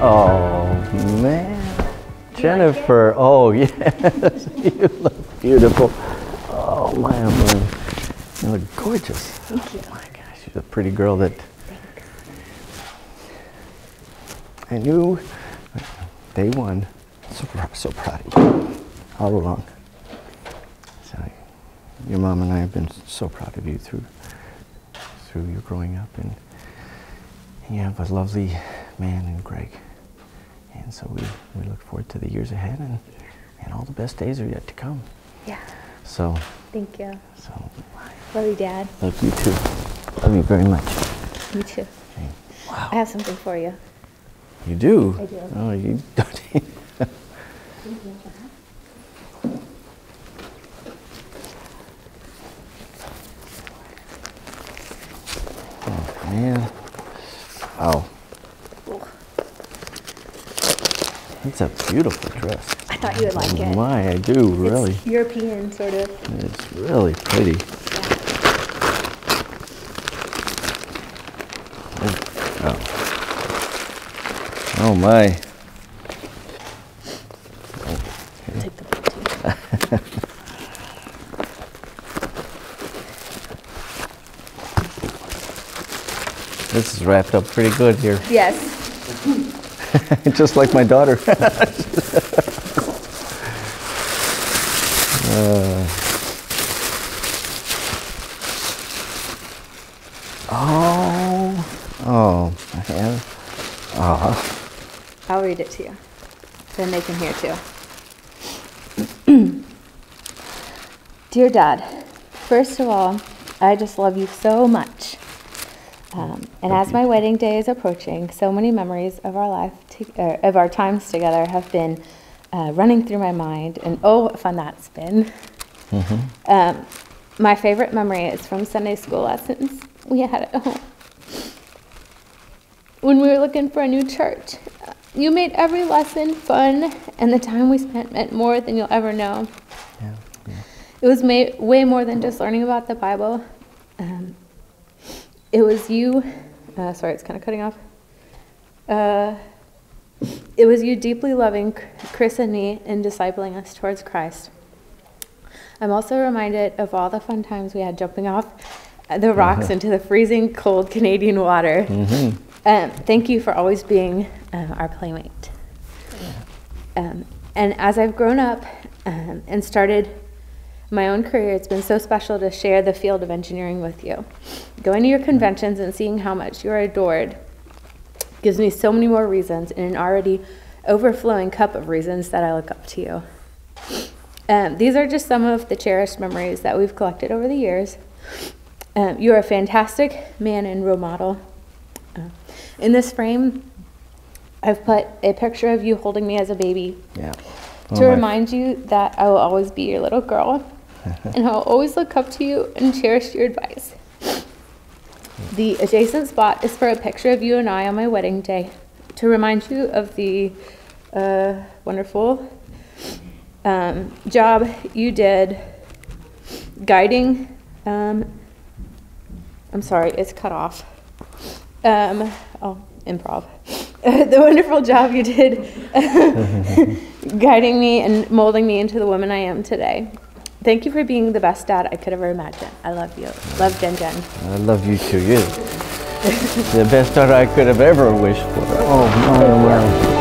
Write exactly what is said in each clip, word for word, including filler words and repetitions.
Oh, man. Jennifer, like oh, yes. You look beautiful. Oh, my, man. You look gorgeous. Thank you. Oh, my gosh, you're a pretty girl that... And you, day one, so, so proud of you, all along. So, your mom and I have been so proud of you through, through your growing up, and you have a lovely man in Greg. And so we, we look forward to the years ahead, and, and all the best days are yet to come. Yeah. So. Thank you. So. Love you, Dad. Love you too. Love you very much. Me too. Okay. Wow. I have something for you. You do? I do. Oh, you don't. Oh, man. Wow. That's a beautiful dress. I thought you would like it. My, I do, really. It's European, sort of. It's really pretty. Yeah. Oh. Oh, my. I'll take the book too. This is wrapped up pretty good here. Yes. Just like my daughter. uh, oh, oh, man. Oh. I'll read it to you. Then they can hear too. Dear Dad, first of all, I just love you so much. Um, and as my wedding day is approaching, so many memories of our life, to, uh, of our times together, have been uh, running through my mind, and oh, what fun that's been! Mm-hmm. um, my favorite memory is from Sunday school lessons we had at home. When we were looking for a new church, you made every lesson fun, and the time we spent meant more than you'll ever know. Yeah, yeah. It was ma- way more than just learning about the Bible. Um, It was you, uh, sorry, it's kind of cutting off. Uh, it was you deeply loving Chris and me and discipling us towards Christ. I'm also reminded of all the fun times we had jumping off the rocks uh-huh. into the freezing cold Canadian water. Mm-hmm. Um, thank you for always being um, our playmate. Um, and as I've grown up um, and started my own career, it's been so special to share the field of engineering with you. Going to your conventions and seeing how much you are adored gives me so many more reasons, and an already overflowing cup of reasons that I look up to you. Um, these are just some of the cherished memories that we've collected over the years. Um, you are a fantastic man and role model. Uh, in this frame, I've put a picture of you holding me as a baby. Yeah. Oh, to remind you that I will always be your little girl, and I'll always look up to you and cherish your advice. The adjacent spot is for a picture of you and I on my wedding day, to remind you of the uh, wonderful um, job you did guiding, um, I'm sorry, it's cut off. Um, oh, improv. The wonderful job you did guiding me and molding me into the woman I am today. Thank you for being the best dad I could ever imagine. I love you. Love, Jen Jen. I love you too. You're the best daughter I could have ever wished for. Oh, my, my.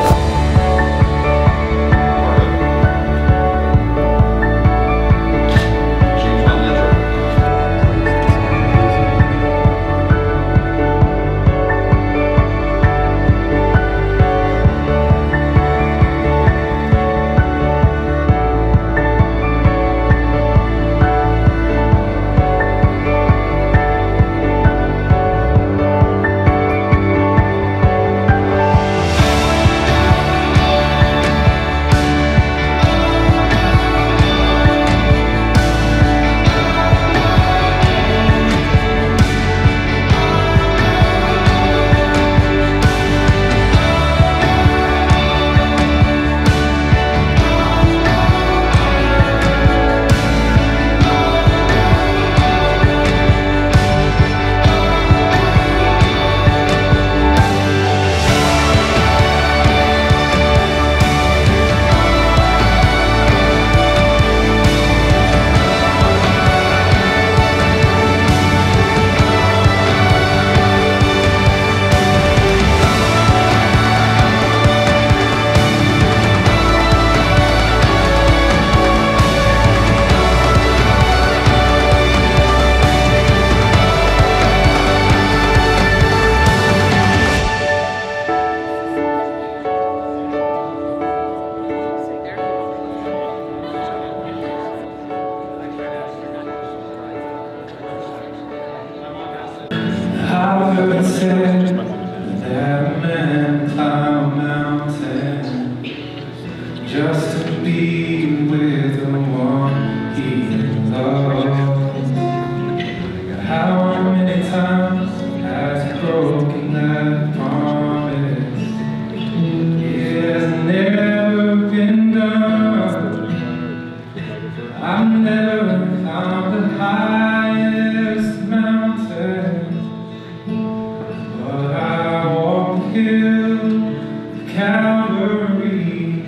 just to be with the one he loves. How many times has he broken that promise? It has never been done. I've never found the highest mountain, but I walk the hill of Calvary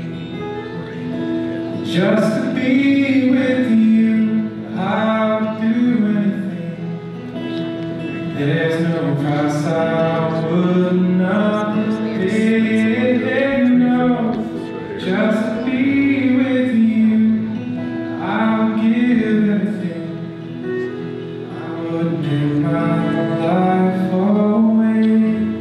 just to be with you. I'll do anything. There's no price I would not pay. No, just to be with you. I'll give everything. I would give my life away.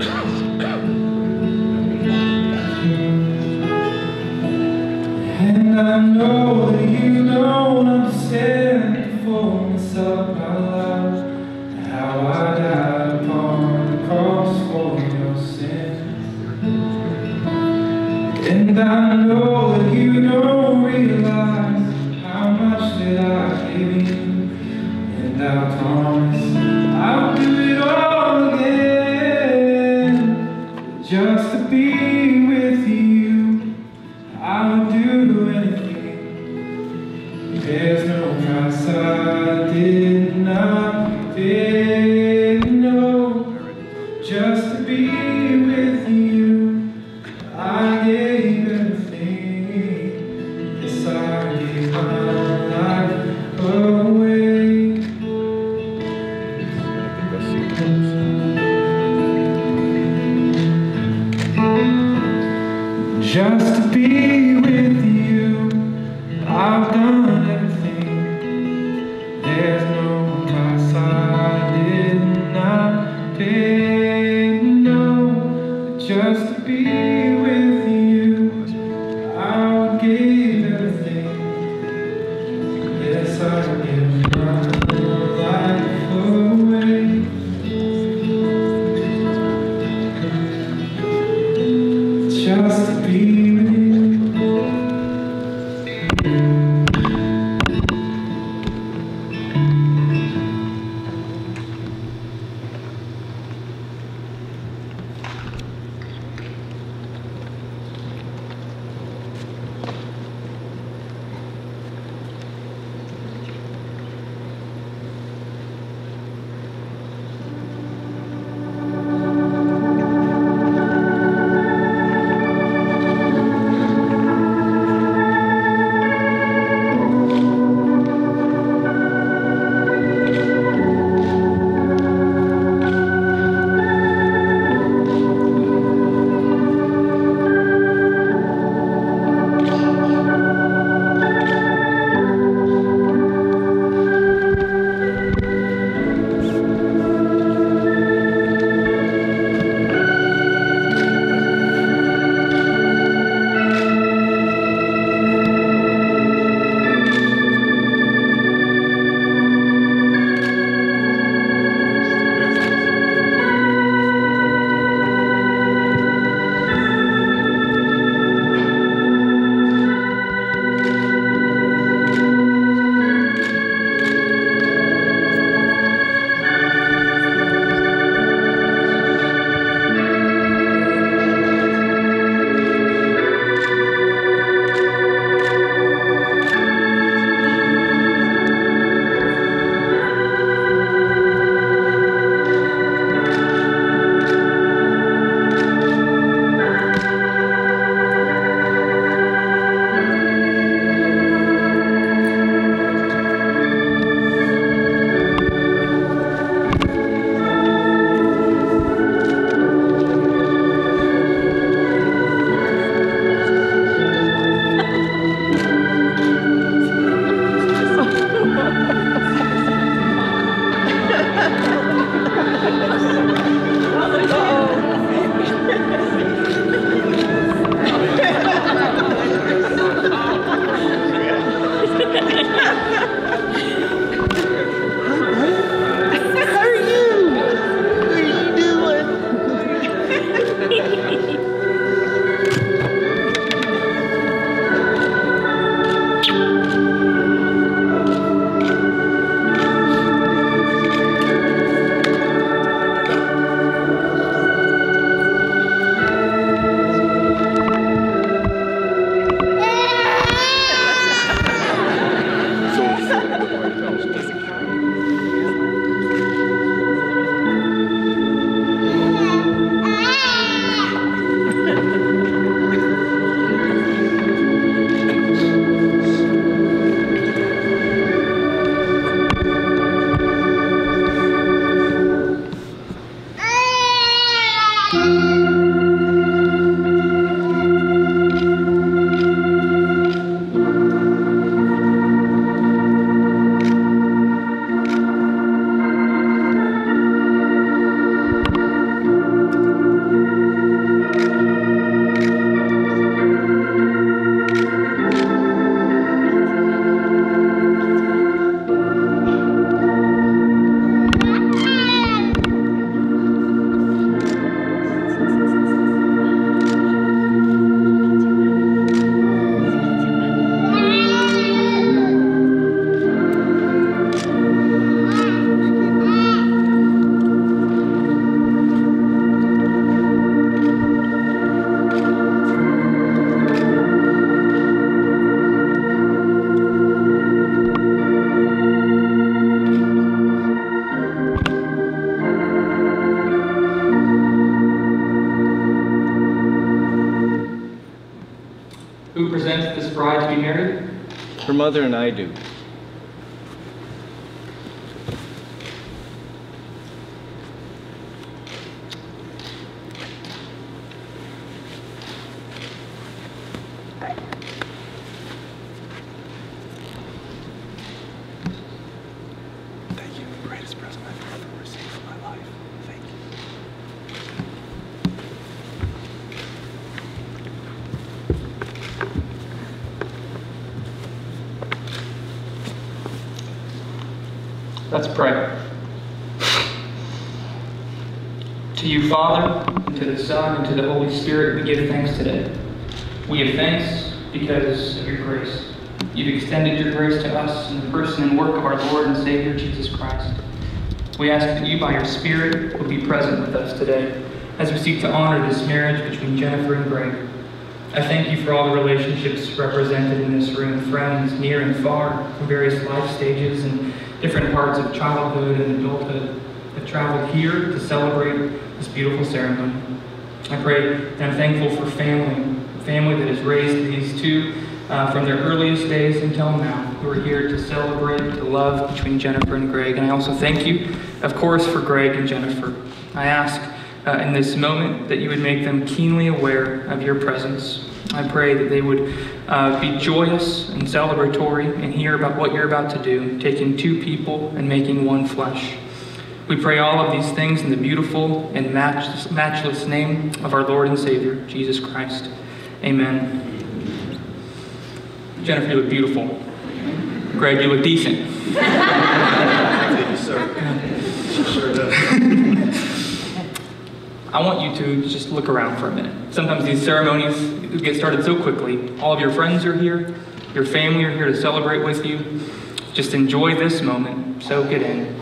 And I know that you don't understand the fullness of my love, how I died upon the cross for your sins. And I know that you don't realize how much that I gave you. And I promise I'll do it all again, just to be with you. I'll do anything. There's no price I did not pay. No, just to be with you. I gave everything. Yes, I gave my life away. Just to be with you, I've done everything. There's no price I did not pay. No, just to be with you, I gave everything. Yes, I give my life away. Just to be with you. Who presents this bride to be married? Her mother and I do. Thank you. The greatest present I've ever received from my life. Thank you. Let's pray. To you, Father, and to the Son, and to the Holy Spirit, we give thanks today. We give thanks because of your grace. You've extended your grace to us in the person and work of our Lord and Savior, Jesus Christ. We ask that you, by your Spirit, will be present with us today as we seek to honor this marriage between Jennifer and Greg. I thank you for all the relationships represented in this room, friends near and far, from various life stages and different parts of childhood and adulthood, have traveled here to celebrate this beautiful ceremony. I pray and I'm thankful for family, family that has raised these two uh, from their earliest days until now, who are here to celebrate the love between Jennifer and Greg. And I also thank you, of course, for Greg and Jennifer. I ask uh, in this moment that you would make them keenly aware of your presence. I pray that they would uh, be joyous and celebratory and hear about what you're about to do, taking two people and making one flesh. We pray all of these things in the beautiful and matchless, matchless name of our Lord and Savior, Jesus Christ. Amen. Jennifer, you look beautiful. Greg, you look decent. Thank you, sir. She sure does. I want you to just look around for a minute. Sometimes these ceremonies get started so quickly. All of your friends are here. Your family are here to celebrate with you. Just enjoy this moment. Soak it in.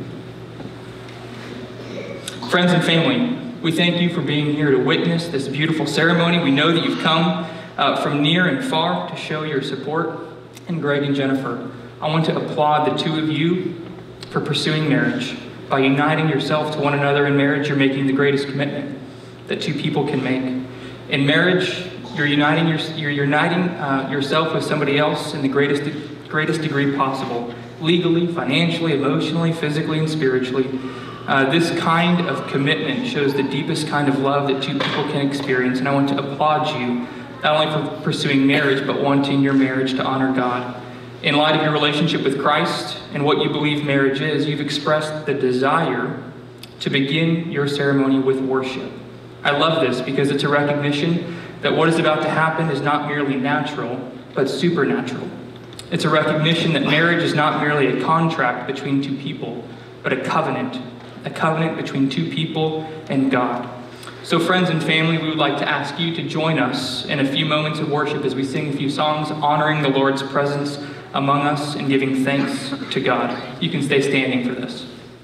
Friends and family, we thank you for being here to witness this beautiful ceremony. We know that you've come uh, from near and far to show your support. And Greg and Jennifer, I want to applaud the two of you for pursuing marriage. By uniting yourself to one another in marriage, you're making the greatest commitment that two people can make. In marriage, you're uniting, your, you're uniting uh, yourself with somebody else in the greatest, greatest degree possible, legally, financially, emotionally, physically, and spiritually. Uh, this kind of commitment shows the deepest kind of love that two people can experience, and I want to applaud you, not only for pursuing marriage, but wanting your marriage to honor God. In light of your relationship with Christ and what you believe marriage is, you've expressed the desire to begin your ceremony with worship. I love this because it's a recognition that what is about to happen is not merely natural, but supernatural. It's a recognition that marriage is not merely a contract between two people, but a covenant, a covenant between two people and God. So friends and family, we would like to ask you to join us in a few moments of worship as we sing a few songs honoring the Lord's presence among us and giving thanks to God. You can stay standing for this.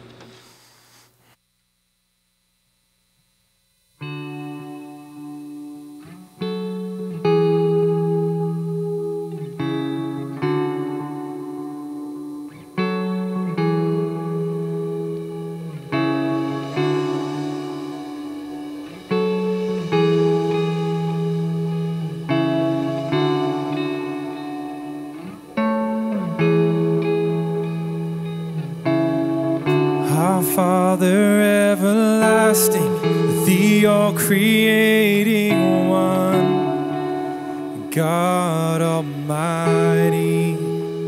Father everlasting, the all-creating one, God Almighty.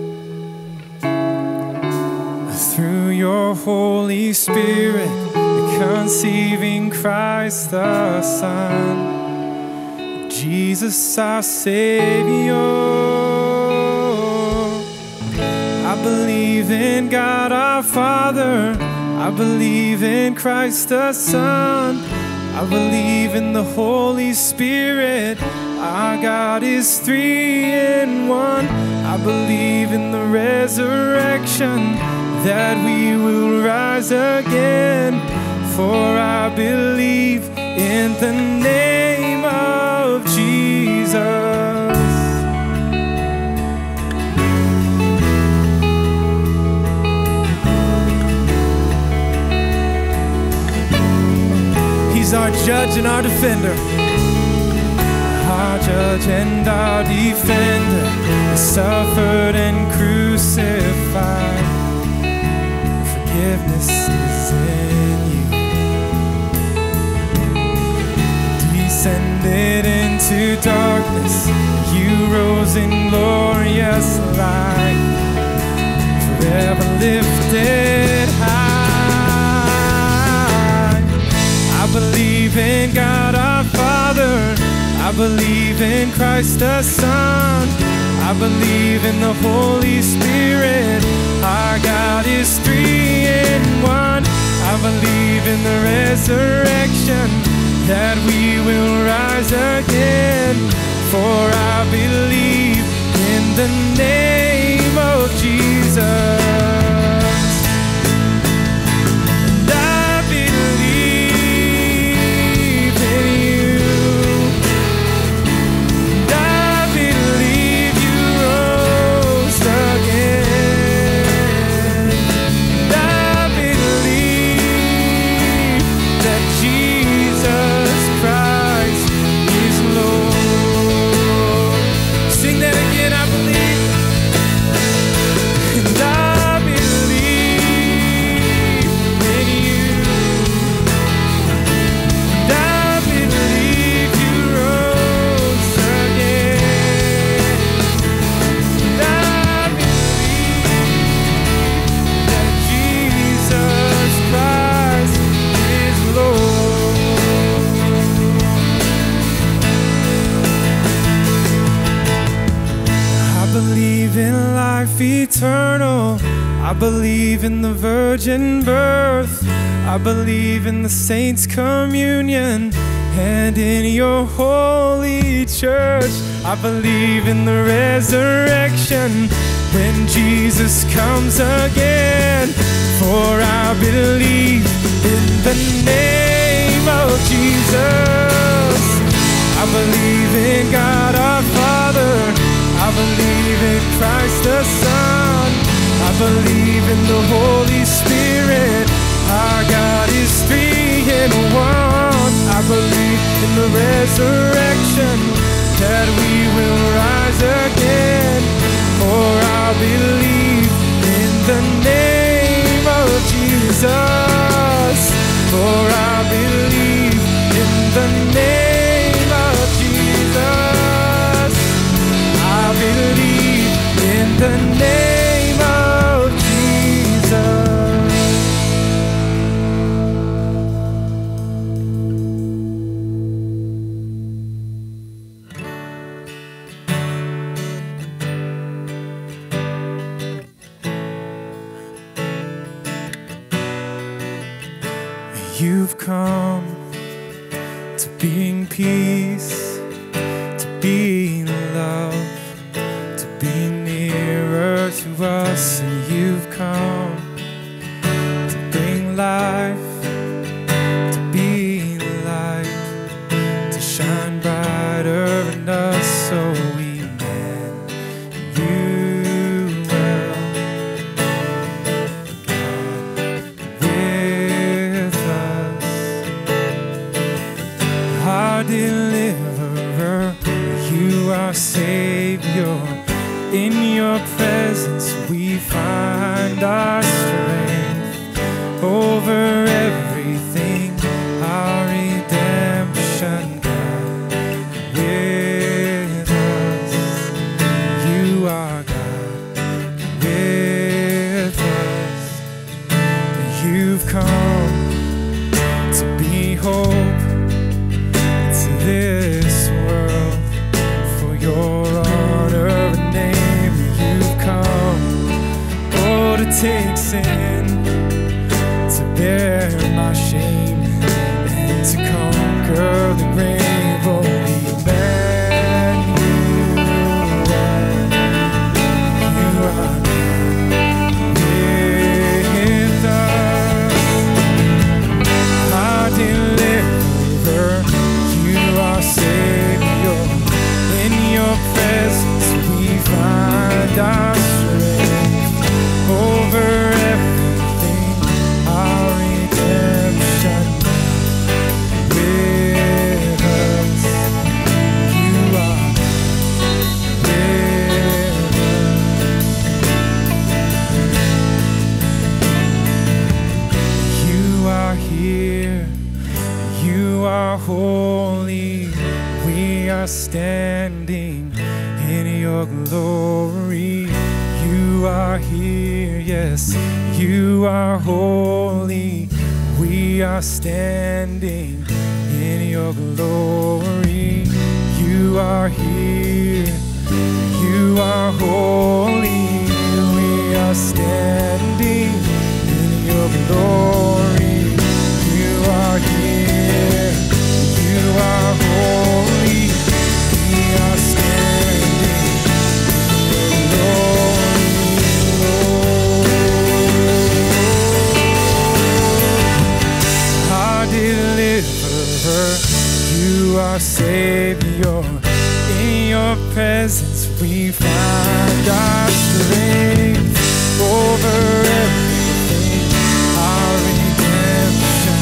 Through your Holy Spirit, conceiving Christ the Son, Jesus our Savior. I believe in God our Father, I believe in Christ the Son, I believe in the Holy Spirit, our God is three in one. I believe in the resurrection, that we will rise again, for I believe in the name of Jesus. He's our judge and our defender, our judge judge and our defender, is suffered and crucified. Forgiveness is in you. Descended into darkness, you rose in glorious light, forever lifted high. I believe in God our Father, I believe in Christ the Son, I believe in the Holy Spirit, our God is three in one. I believe in the resurrection, that we will rise again, for I believe in the name of Jesus. And I believe in you. And I believe you rose again. And I believe that Jesus Christ is Lord. Sing that again, I believe. And I believe in you. And I believe you rose again. And I believe that Jesus Christ is Lord. I believe in life eternal. I believe in the virgin birth. I believe in the saints' communion and in your holy church. I believe in the resurrection when Jesus comes again. For I believe in the name of Jesus. I believe in God our Father, I believe in Christ the Son, I believe in the Holy Spirit, our God is three in one. I believe in the resurrection, that we will rise again, for I believe in the name of Jesus. For I believe in the name of Jesus. I believe in the name of Jesus. You've come to being peace, to being love, to be nearer to us, and you've come to bring life, to be light, to shine brighter in us, so we met you well. Our deliverer, you are Savior. In your presence we find our strength over everything, our redemption, God. With us, you are God. With us, you've come to be hope this world. For your honor and name, you've come, oh, to take sin, to bear my shame, and to conquer the grave. Oh, Emmanuel, you are with us, our deliverer, our Savior. In your presence we find our strength over every standing in your glory. You are here, yes, you are holy. We are standing in your glory. You are here, you are holy. We are standing in your glory. You are here, you are holy. We are standing in your glory. Our deliverer, you are Savior. In your presence we find our strength over everything. Our redemption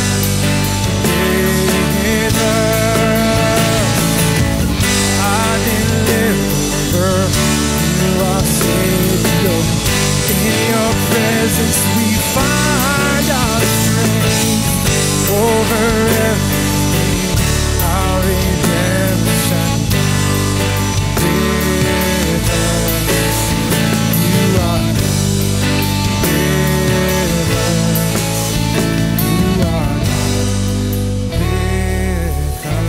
with us. Our deliverer, you are Savior. In your presence we find our strength over everything. Our redemption with us. You are with us. You are with us.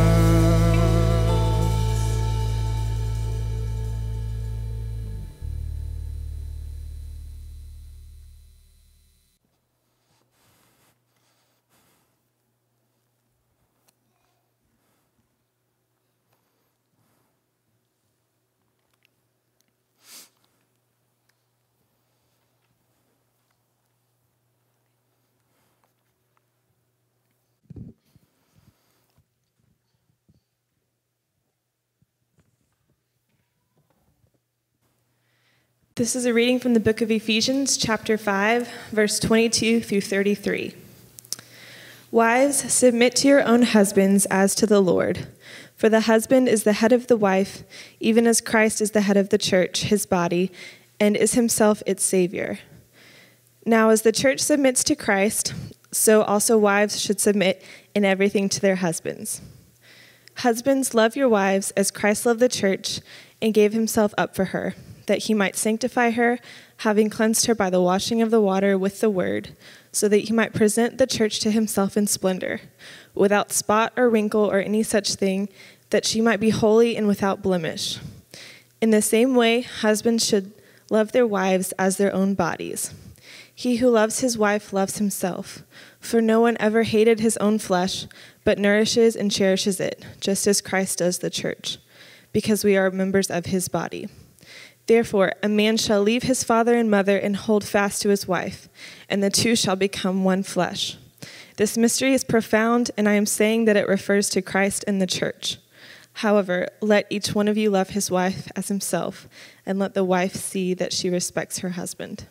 This is a reading from the book of Ephesians, chapter five, verse twenty-two through thirty-three. Wives, submit to your own husbands as to the Lord. For the husband is the head of the wife, even as Christ is the head of the church, his body, and is himself its Savior. Now, as the church submits to Christ, so also wives should submit in everything to their husbands. Husbands, love your wives as Christ loved the church and gave himself up for her, that he might sanctify her, having cleansed her by the washing of the water with the word, so that he might present the church to himself in splendor, without spot or wrinkle or any such thing, that she might be holy and without blemish. In the same way, husbands should love their wives as their own bodies. He who loves his wife loves himself, for no one ever hated his own flesh, but nourishes and cherishes it, just as Christ does the church, because we are members of his body. Therefore, a man shall leave his father and mother and hold fast to his wife, and the two shall become one flesh. This mystery is profound, and I am saying that it refers to Christ and the church. However, let each one of you love his wife as himself, and let the wife see that she respects her husband.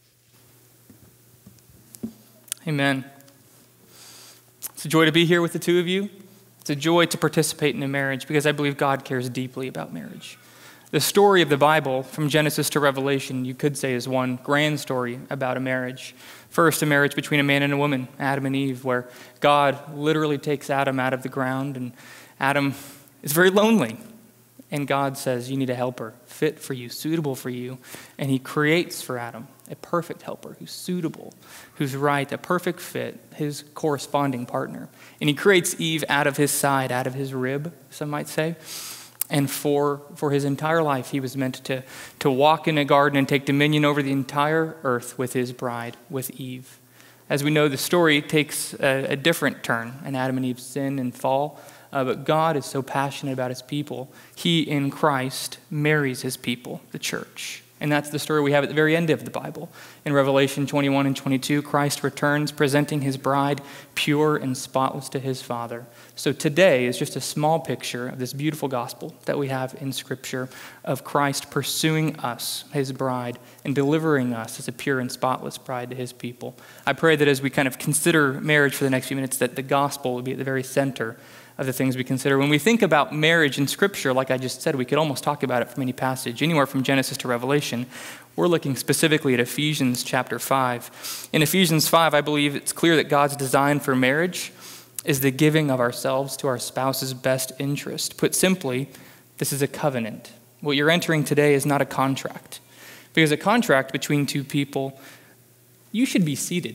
Amen. It's a joy to be here with the two of you. It's a joy to participate in a marriage because I believe God cares deeply about marriage. The story of the Bible, from Genesis to Revelation, you could say is one grand story about a marriage. First, a marriage between a man and a woman, Adam and Eve, where God literally takes Adam out of the ground, and Adam is very lonely. And God says, you need a helper, fit for you, suitable for you. And he creates for Adam a perfect helper who's suitable, who's right, a perfect fit, his corresponding partner. And he creates Eve out of his side, out of his rib, some might say. And for, for his entire life, he was meant to, to walk in a garden and take dominion over the entire earth with his bride, with Eve. As we know, the story takes a, a different turn, and Adam and Eve sin and fall. Uh, but God is so passionate about his people. He, in Christ, marries his people, the church. And that's the story we have at the very end of the Bible. In Revelation twenty-one and twenty-two, Christ returns, presenting his bride pure and spotless to his Father. So today is just a small picture of this beautiful gospel that we have in Scripture of Christ pursuing us, his bride, and delivering us as a pure and spotless bride to his people. I pray that as we kind of consider marriage for the next few minutes, that the gospel will be at the very center of the things we consider. When we think about marriage in Scripture, like I just said, we could almost talk about it from any passage, anywhere from Genesis to Revelation. We're looking specifically at Ephesians chapter five. In Ephesians five, I believe it's clear that God's design for marriage is the giving of ourselves to our spouse's best interest. Put simply, this is a covenant. What you're entering today is not a contract. Because a contract between two people, you should be seated.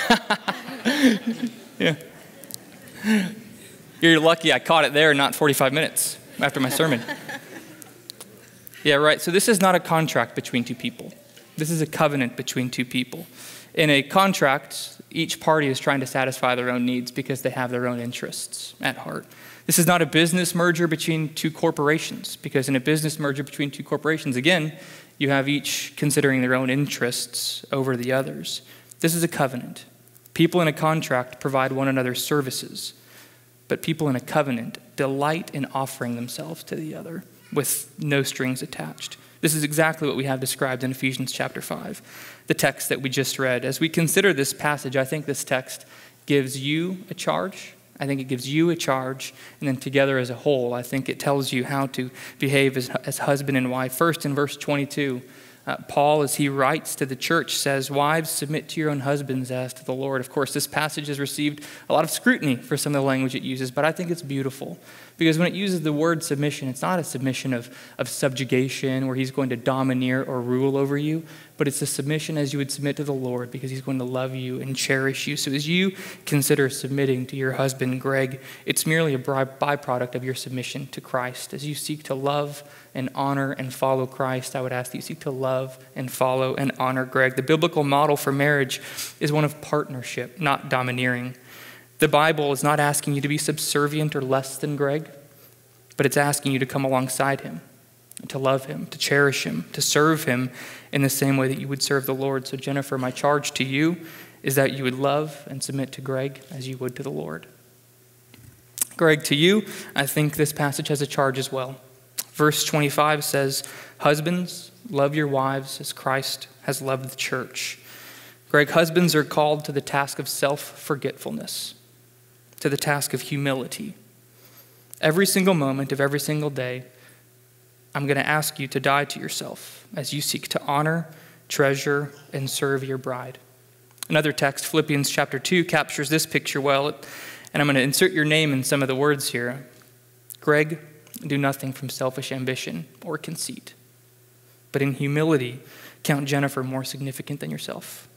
Yeah. You're lucky I caught it there, not forty-five minutes after my sermon. Yeah, right. So this is not a contract between two people. This is a covenant between two people. In a contract, each party is trying to satisfy their own needs because they have their own interests at heart. This is not a business merger between two corporations, because in a business merger between two corporations, again, you have each considering their own interests over the others. This is a covenant. People in a contract provide one another services, but people in a covenant delight in offering themselves to the other with no strings attached. This is exactly what we have described in Ephesians chapter five, the text that we just read. As we consider this passage, I think this text gives you a charge. I think it gives you a charge, and then together as a whole, I think it tells you how to behave as, as husband and wife. First, in verse twenty-two, uh, Paul, as he writes to the church, says, "Wives, submit to your own husbands as to the Lord." Of course, this passage has received a lot of scrutiny for some of the language it uses, but I think it's beautiful. Because when it uses the word submission, it's not a submission of, of subjugation where he's going to domineer or rule over you, but it's a submission as you would submit to the Lord because he's going to love you and cherish you. So as you consider submitting to your husband, Greg, it's merely a byproduct of your submission to Christ. As you seek to love and honor and follow Christ, I would ask that you seek to love and follow and honor Greg. The biblical model for marriage is one of partnership, not domineering. The Bible is not asking you to be subservient or less than Greg, but it's asking you to come alongside him, to love him, to cherish him, to serve him in the same way that you would serve the Lord. So Jennifer, my charge to you is that you would love and submit to Greg as you would to the Lord. Greg, to you, I think this passage has a charge as well. Verse twenty-five says, "Husbands, love your wives as Christ has loved the church." Greg, husbands are called to the task of self-forgetfulness, to the task of humility. Every single moment of every single day, I'm going to ask you to die to yourself as you seek to honor, treasure, and serve your bride. Another text, Philippians chapter two, captures this picture well, and I'm going to insert your name in some of the words here. Greg, do nothing from selfish ambition or conceit, but in humility, count Jennifer more significant than yourself.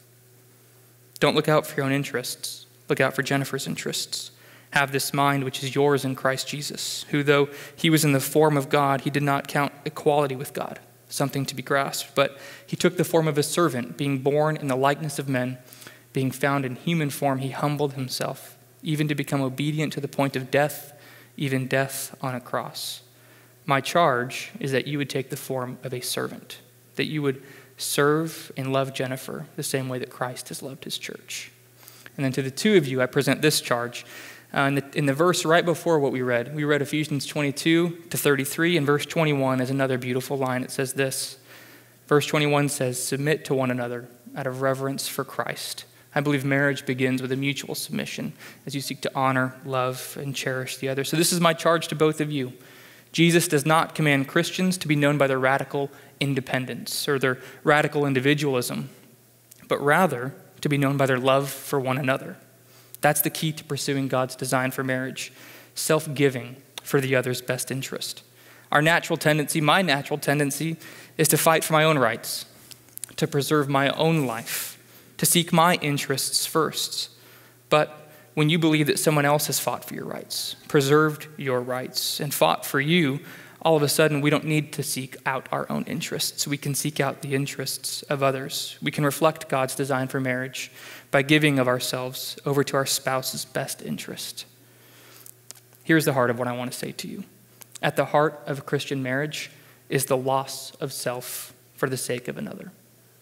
Don't look out for your own interests. Look out for Jennifer's interests. Have this mind which is yours in Christ Jesus, who though he was in the form of God, he did not count equality with God something to be grasped, but he took the form of a servant, being born in the likeness of men, being found in human form, he humbled himself, even to become obedient to the point of death, even death on a cross. My charge is that you would take the form of a servant, that you would serve and love Jennifer the same way that Christ has loved his church. And then to the two of you, I present this charge. Uh, in, the, in the verse right before what we read, we read Ephesians twenty-two to thirty-three, and verse twenty-one is another beautiful line. It says this. Verse twenty-one says, "Submit to one another out of reverence for Christ." I believe marriage begins with a mutual submission as you seek to honor, love, and cherish the other. So this is my charge to both of you. Jesus does not command Christians to be known by their radical independence or their radical individualism, but rather to be known by their love for one another. That's the key to pursuing God's design for marriage, self-giving for the other's best interest. Our natural tendency, my natural tendency, is to fight for my own rights, to preserve my own life, to seek my interests first. But when you believe that someone else has fought for your rights, preserved your rights, and fought for you, all of a sudden we don't need to seek out our own interests. We can seek out the interests of others. We can reflect God's design for marriage by giving of ourselves over to our spouse's best interest. Here's the heart of what I want to say to you. At the heart of a Christian marriage is the loss of self for the sake of another.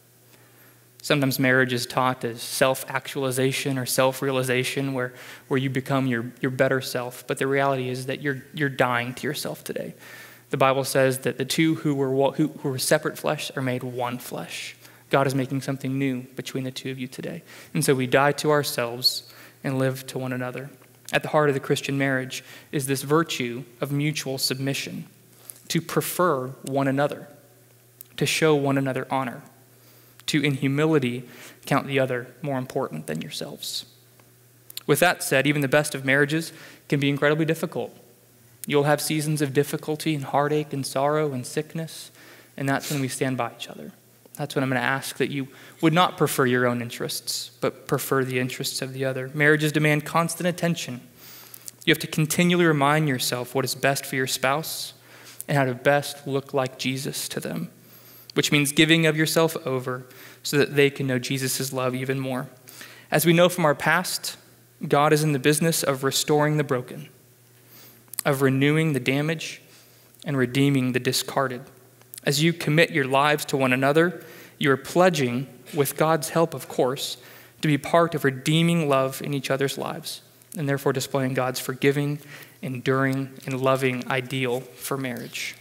Sometimes marriage is taught as self-actualization or self-realization, where, where you become your, your better self. But the reality is that you're, you're dying to yourself today. The Bible says that the two who were, who, who were separate flesh are made one flesh. God is making something new between the two of you today. And so we die to ourselves and live to one another. At the heart of the Christian marriage is this virtue of mutual submission, to prefer one another, to show one another honor, to, in humility, count the other more important than yourselves. With that said, even the best of marriages can be incredibly difficult. You'll have seasons of difficulty and heartache and sorrow and sickness, and that's when we stand by each other. That's when I'm going to ask that you would not prefer your own interests, but prefer the interests of the other. Marriages demand constant attention. You have to continually remind yourself what is best for your spouse and how to best look like Jesus to them, which means giving of yourself over so that they can know Jesus' love even more. As we know from our past, God is in the business of restoring the broken, of renewing the damaged, and redeeming the discarded. As you commit your lives to one another, you are pledging, with God's help, of course, to be part of redeeming love in each other's lives, and therefore displaying God's forgiving, enduring, and loving ideal for marriage.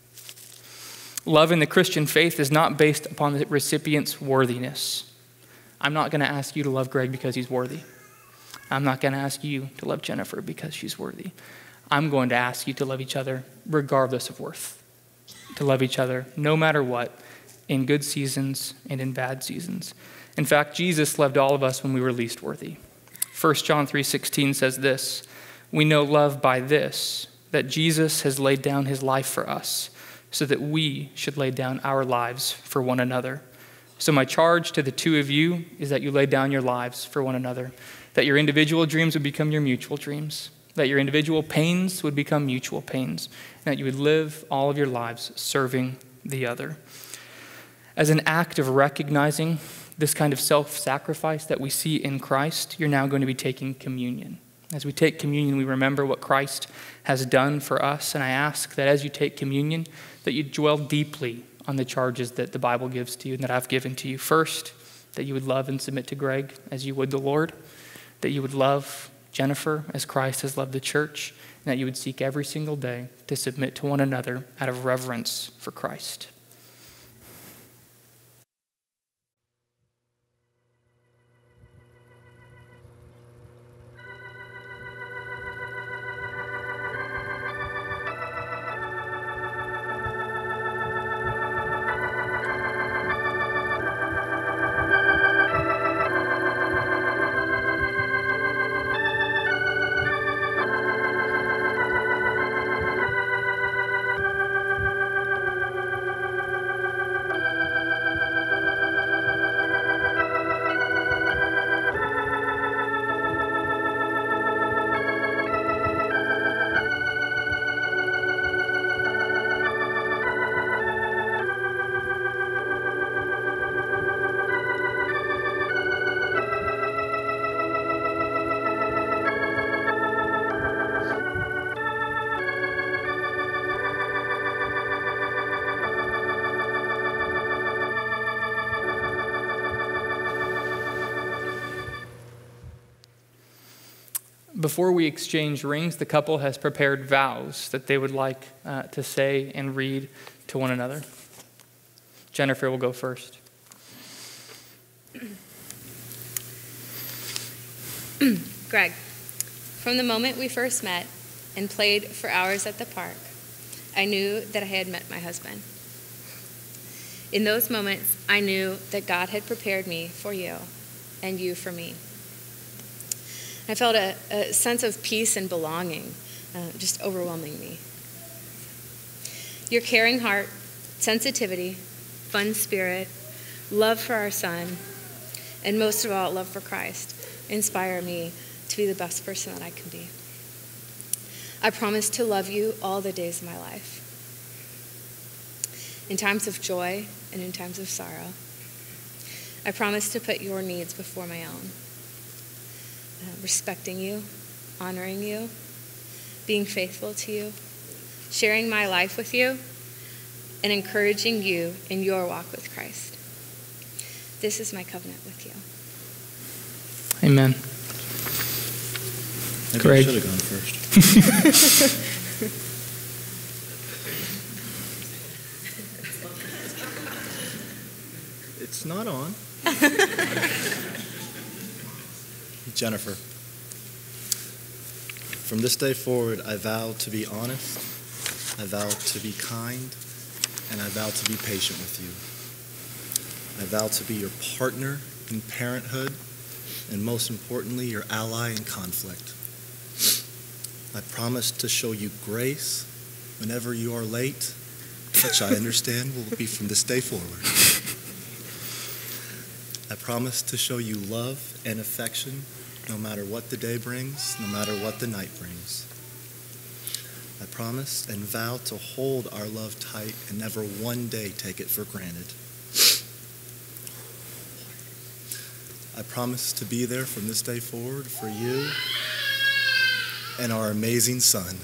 Love in the Christian faith is not based upon the recipient's worthiness. I'm not going to ask you to love Greg because he's worthy. I'm not going to ask you to love Jennifer because she's worthy. I'm going to ask you to love each other regardless of worth, to love each other no matter what, in good seasons and in bad seasons. In fact, Jesus loved all of us when we were least worthy. First John three sixteen says this, "We know love by this, that Jesus has laid down his life for us, so that we should lay down our lives for one another." So my charge to the two of you is that you lay down your lives for one another, that your individual dreams would become your mutual dreams, that your individual pains would become mutual pains, and that you would live all of your lives serving the other. As an act of recognizing this kind of self-sacrifice that we see in Christ, you're now going to be taking communion. As we take communion, we remember what Christ has done for us, and I ask that as you take communion, that you dwell deeply on the charges that the Bible gives to you and that I've given to you. First, that you would love and submit to Greg as you would the Lord, that you would love Jennifer as Christ has loved the church, and that you would seek every single day to submit to one another out of reverence for Christ. Before we exchange rings, the couple has prepared vows that they would like uh, to say and read to one another. Jennifer will go first. Greg, from the moment we first met and played for hours at the park, I knew that I had met my husband. In those moments, I knew that God had prepared me for you and you for me. I felt a, a sense of peace and belonging uh, just overwhelming me. Your caring heart, sensitivity, fun spirit, love for our son, and most of all, love for Christ, inspire me to be the best person that I can be. I promise to love you all the days of my life, in times of joy and in times of sorrow. I promise to put your needs before my own. Uh, respecting you, honoring you, being faithful to you, sharing my life with you, and encouraging you in your walk with Christ. This is my covenant with you. Amen. Maybe Greg. I should have gone first. It's not on. Jennifer, from this day forward, I vow to be honest, I vow to be kind, and I vow to be patient with you. I vow to be your partner in parenthood and most importantly, your ally in conflict. I promise to show you grace whenever you are late, which I understand will be from this day forward. I promise to show you love and affection no matter what the day brings, no matter what the night brings. I promise and vow to hold our love tight and never one day take it for granted. I promise to be there from this day forward for you and our amazing son.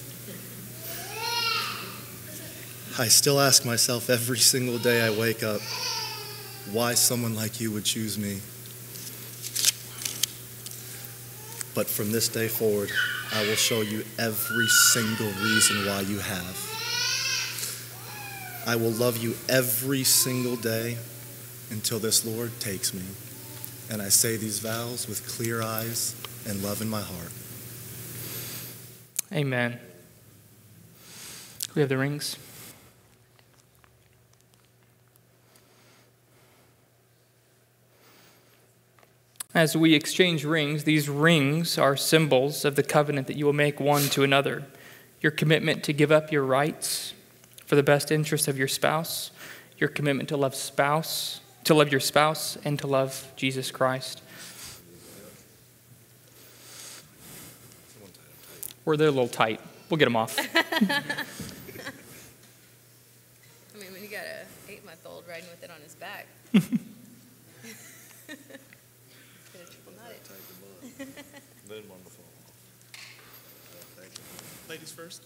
I still ask myself every single day I wake up, why someone like you would choose me. But from this day forward, I will show you every single reason why you have. I will love you every single day until this Lord takes me. And I say these vows with clear eyes and love in my heart. Amen. We have the rings. As we exchange rings, these rings are symbols of the covenant that you will make one to another. Your commitment to give up your rights for the best interest of your spouse, your commitment to love spouse, to love your spouse, and to love Jesus Christ. Or they're a little tight. We'll get them off. I mean, when you got a eight-month-old riding with it on his back. Then one before. Ladies first.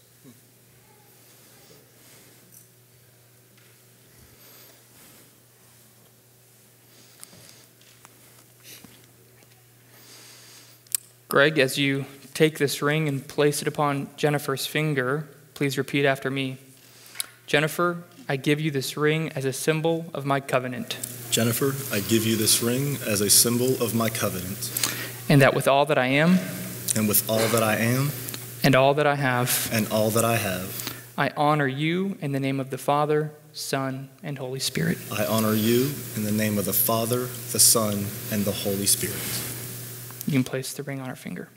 Greg, as you take this ring and place it upon Jennifer's finger, please repeat after me. Jennifer, I give you this ring as a symbol of my covenant. Jennifer, I give you this ring as a symbol of my covenant. And that with all that I am, And with all that I am, and all that I have, and all that I have, I honor you in the name of the Father, Son, and Holy Spirit. I honor you in the name of the Father, the Son, and the Holy Spirit. You can place the ring on her finger.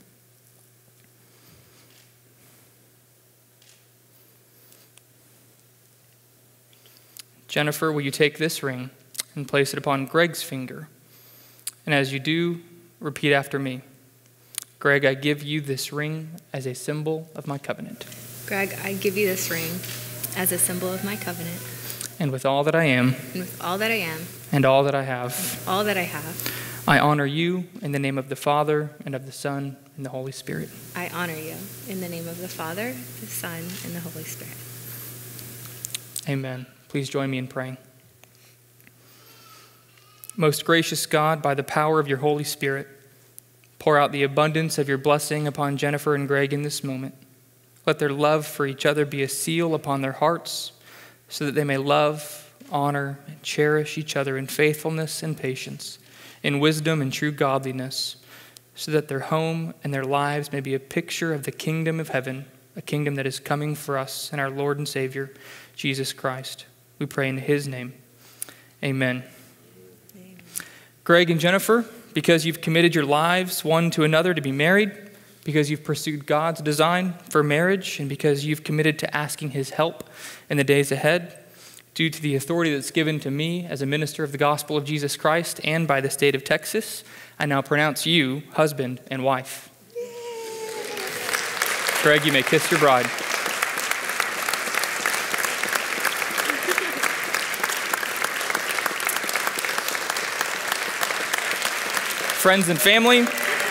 Jennifer, will you take this ring and place it upon Greg's finger? And as you do, repeat after me. Greg, I give you this ring as a symbol of my covenant. Greg, I give you this ring as a symbol of my covenant. And with all that I am, And with all that I am, and all that I have, all that I have, I honor you in the name of the Father, and of the Son, and the Holy Spirit. I honor you in the name of the Father, the Son, and the Holy Spirit. Amen. Please join me in praying. Most gracious God, by the power of your Holy Spirit, pour out the abundance of your blessing upon Jennifer and Greg in this moment. Let their love for each other be a seal upon their hearts, so that they may love, honor, and cherish each other in faithfulness and patience, in wisdom and true godliness, so that their home and their lives may be a picture of the kingdom of heaven, a kingdom that is coming for us and our Lord and Savior, Jesus Christ. We pray in his name. Amen. Amen. Greg and Jennifer, because you've committed your lives one to another to be married, because you've pursued God's design for marriage, and because you've committed to asking his help in the days ahead, due to the authority that's given to me as a minister of the gospel of Jesus Christ and by the state of Texas, I now pronounce you husband and wife. Greg, you may kiss your bride. Friends and family,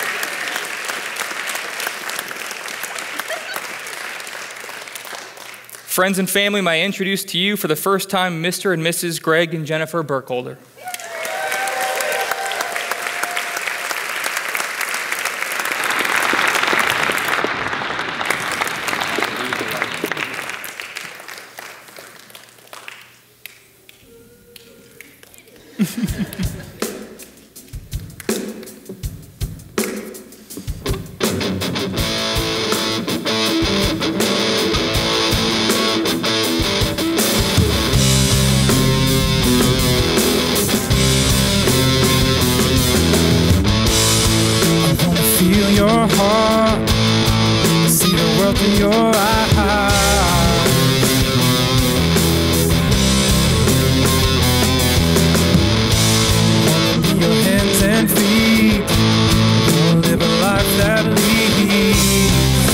friends and family, may I introduce to you for the first time Mister and Missus Greg and Jennifer Burkholder. your eyes. Be your hands and feet. Live a life that leads.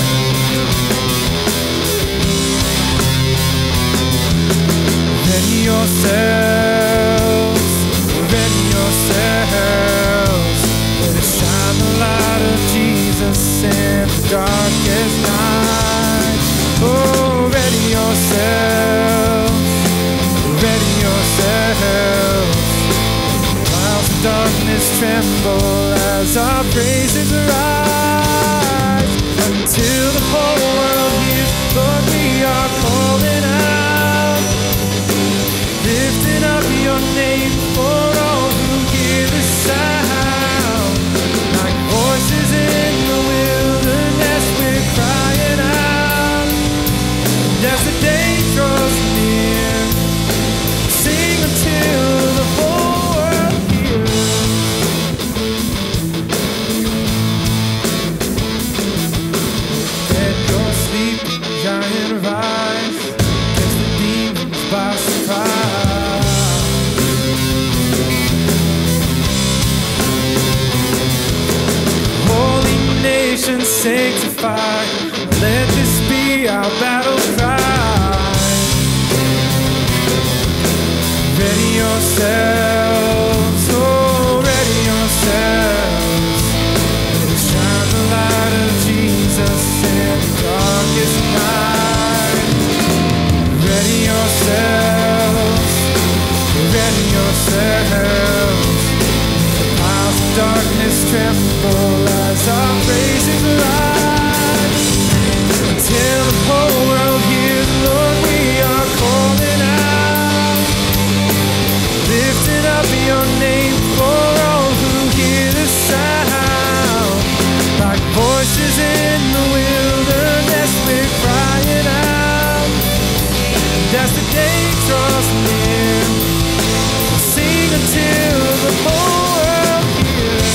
Ready yourselves, ready yourselves. Let us shine the light of Jesus in the darkest night. Oh, ready yourselves, ready yourselves. Clouds of darkness tremble as our praises rise. Until the whole world hears, Lord, we are calling out, lifting up your name for all who hear the sound. Like voices in the wilderness, we're crying out. And as the day draws near, sing until the whole world hears. Let your sleeping giant rise, catch the demons by surprise. Holy nation sanctified, let this be our battle cry. Ready yourselves, oh, ready yourselves. Let us shine the light of Jesus in the darkest night. Ready yourselves, ready yourselves. The powers of darkness tremble as our praises rise. Until the whole world hears, Lord, we are calling out, lifting up your name for all who hear the sound. Like voices in the wilderness, we're crying out. And as the day draws near, we'll sing until the whole world hears.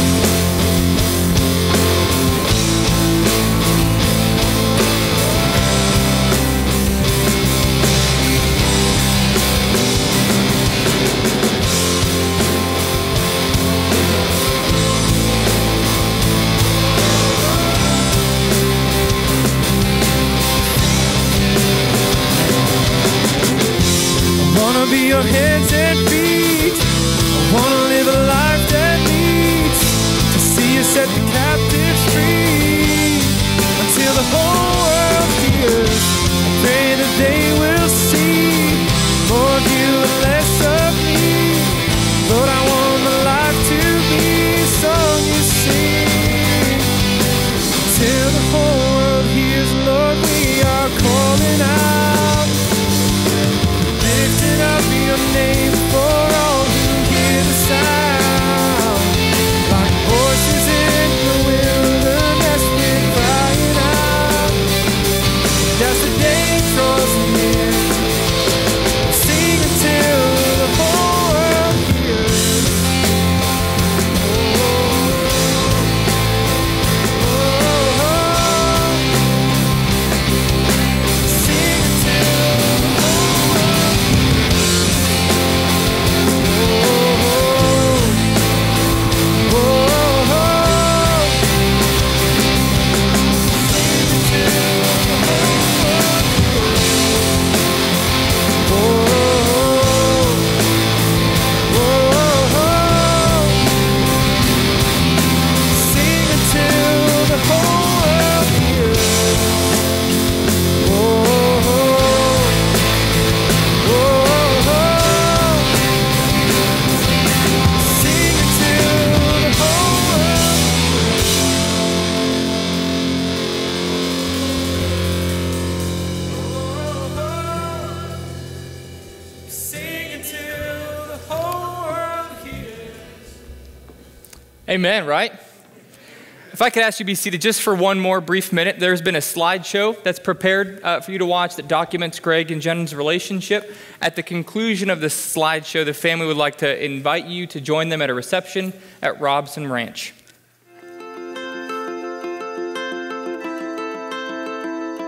I wanna be your hands and feet. I wanna live a life that leads to see you set the captives free. Until the whole world hears, I pray that they will see more of you and less of me. Lord, I want my life to be a song you sing. Until the whole world hears, Lord, we are calling out, lifting up your name for all who hear the sound. Like voices in the wilderness, we're crying out. And as the day draws near, sing until the whole world hears. Oh, oh, oh. Sing until the whole world oh, oh, oh. Sing until the whole world oh, oh, oh. Sing until the whole world hears. Oh, oh, oh. Sing until the whole world sing until the whole world hears. Amen, right? If I could ask you to be seated just for one more brief minute. There's been a slideshow that's prepared uh, for you to watch that documents Greg and Jen's relationship. At the conclusion of this slideshow, the family would like to invite you to join them at a reception at Robson Ranch.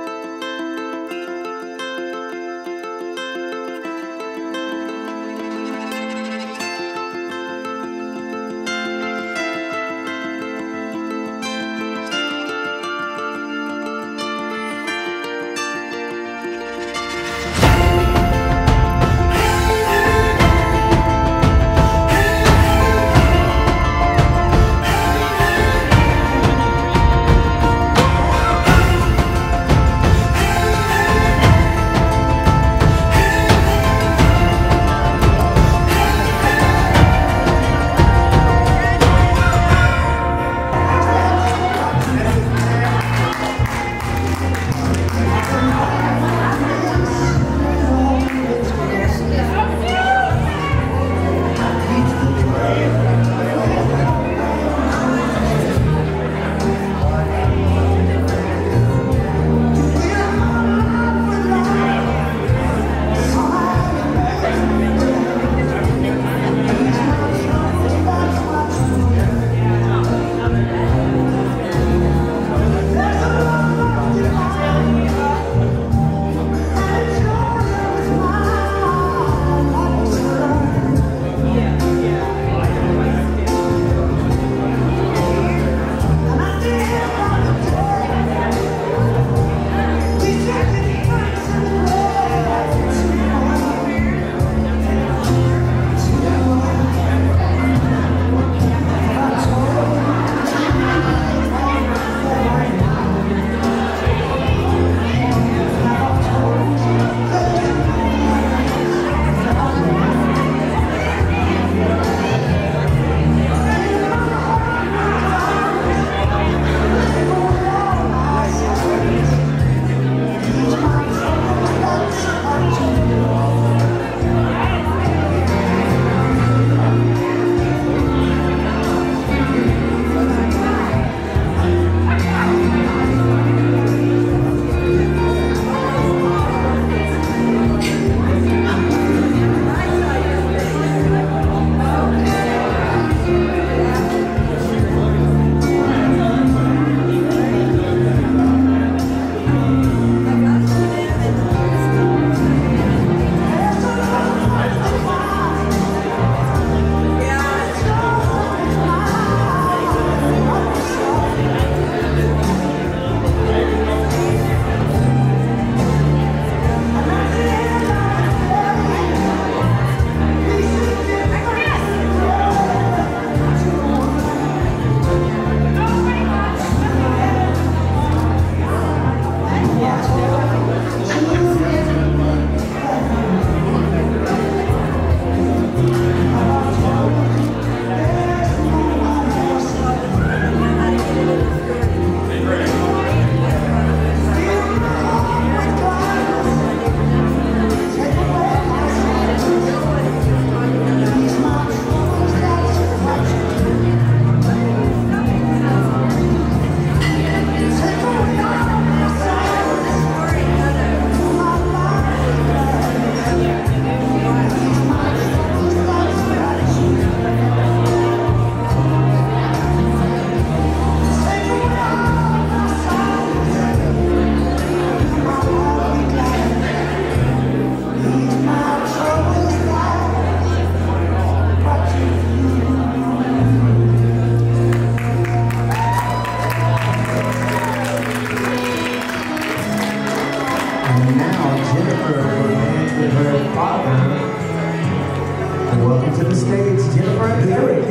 father. And welcome to the stage, Jennifer and Barry.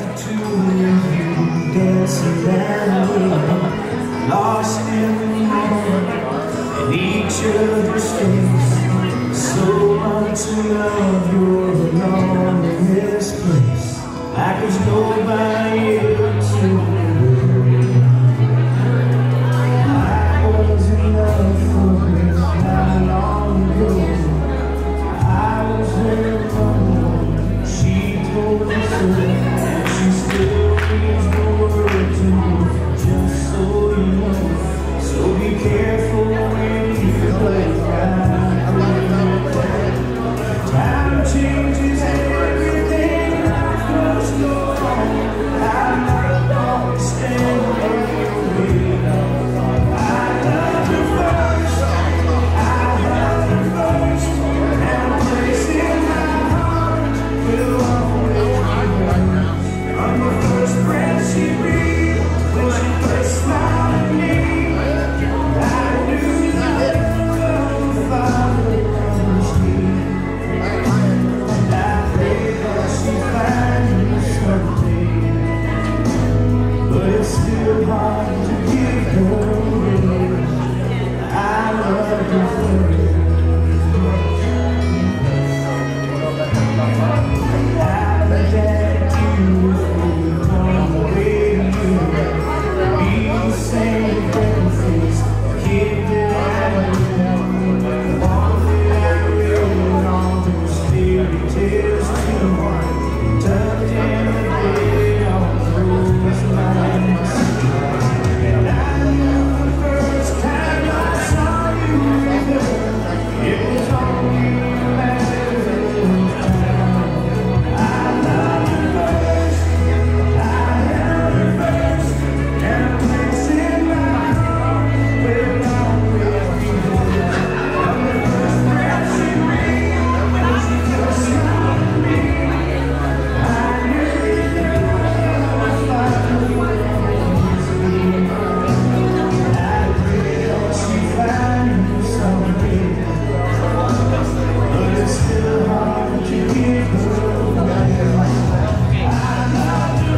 Dancing down, lost in the moment, in each other's face. So much love, you're alone in this place. Like there's nobody else in the world. I was in love for me not long ago. I was her alone. She told me so, and she still means the world to me. Just so you know, so be careful when you play around. Time changes everything. Life goes on. I'm not always standing in your way. I love you first. I love you first. And a place in my heart will always be yours. On the first breath she breathed, when she first smiled at me, I knew the love of the Father promised me. And I pray that she find you someday. But it's still hard to give her away. I love you first. I look at you on the radio. Be the same face, kid that I am. The one that I read all those fairy tales to. Tucked in the bed on those nights. And I knew the first time I saw you with her, it was only a matter of time. I love you first, I held her first, and a place in my heart will always be yours. From the first breath she breathed, when she first smiled at me, I knew the love of Father would always be. I pray that she find you someday. But it's still hard to give her away. I love you.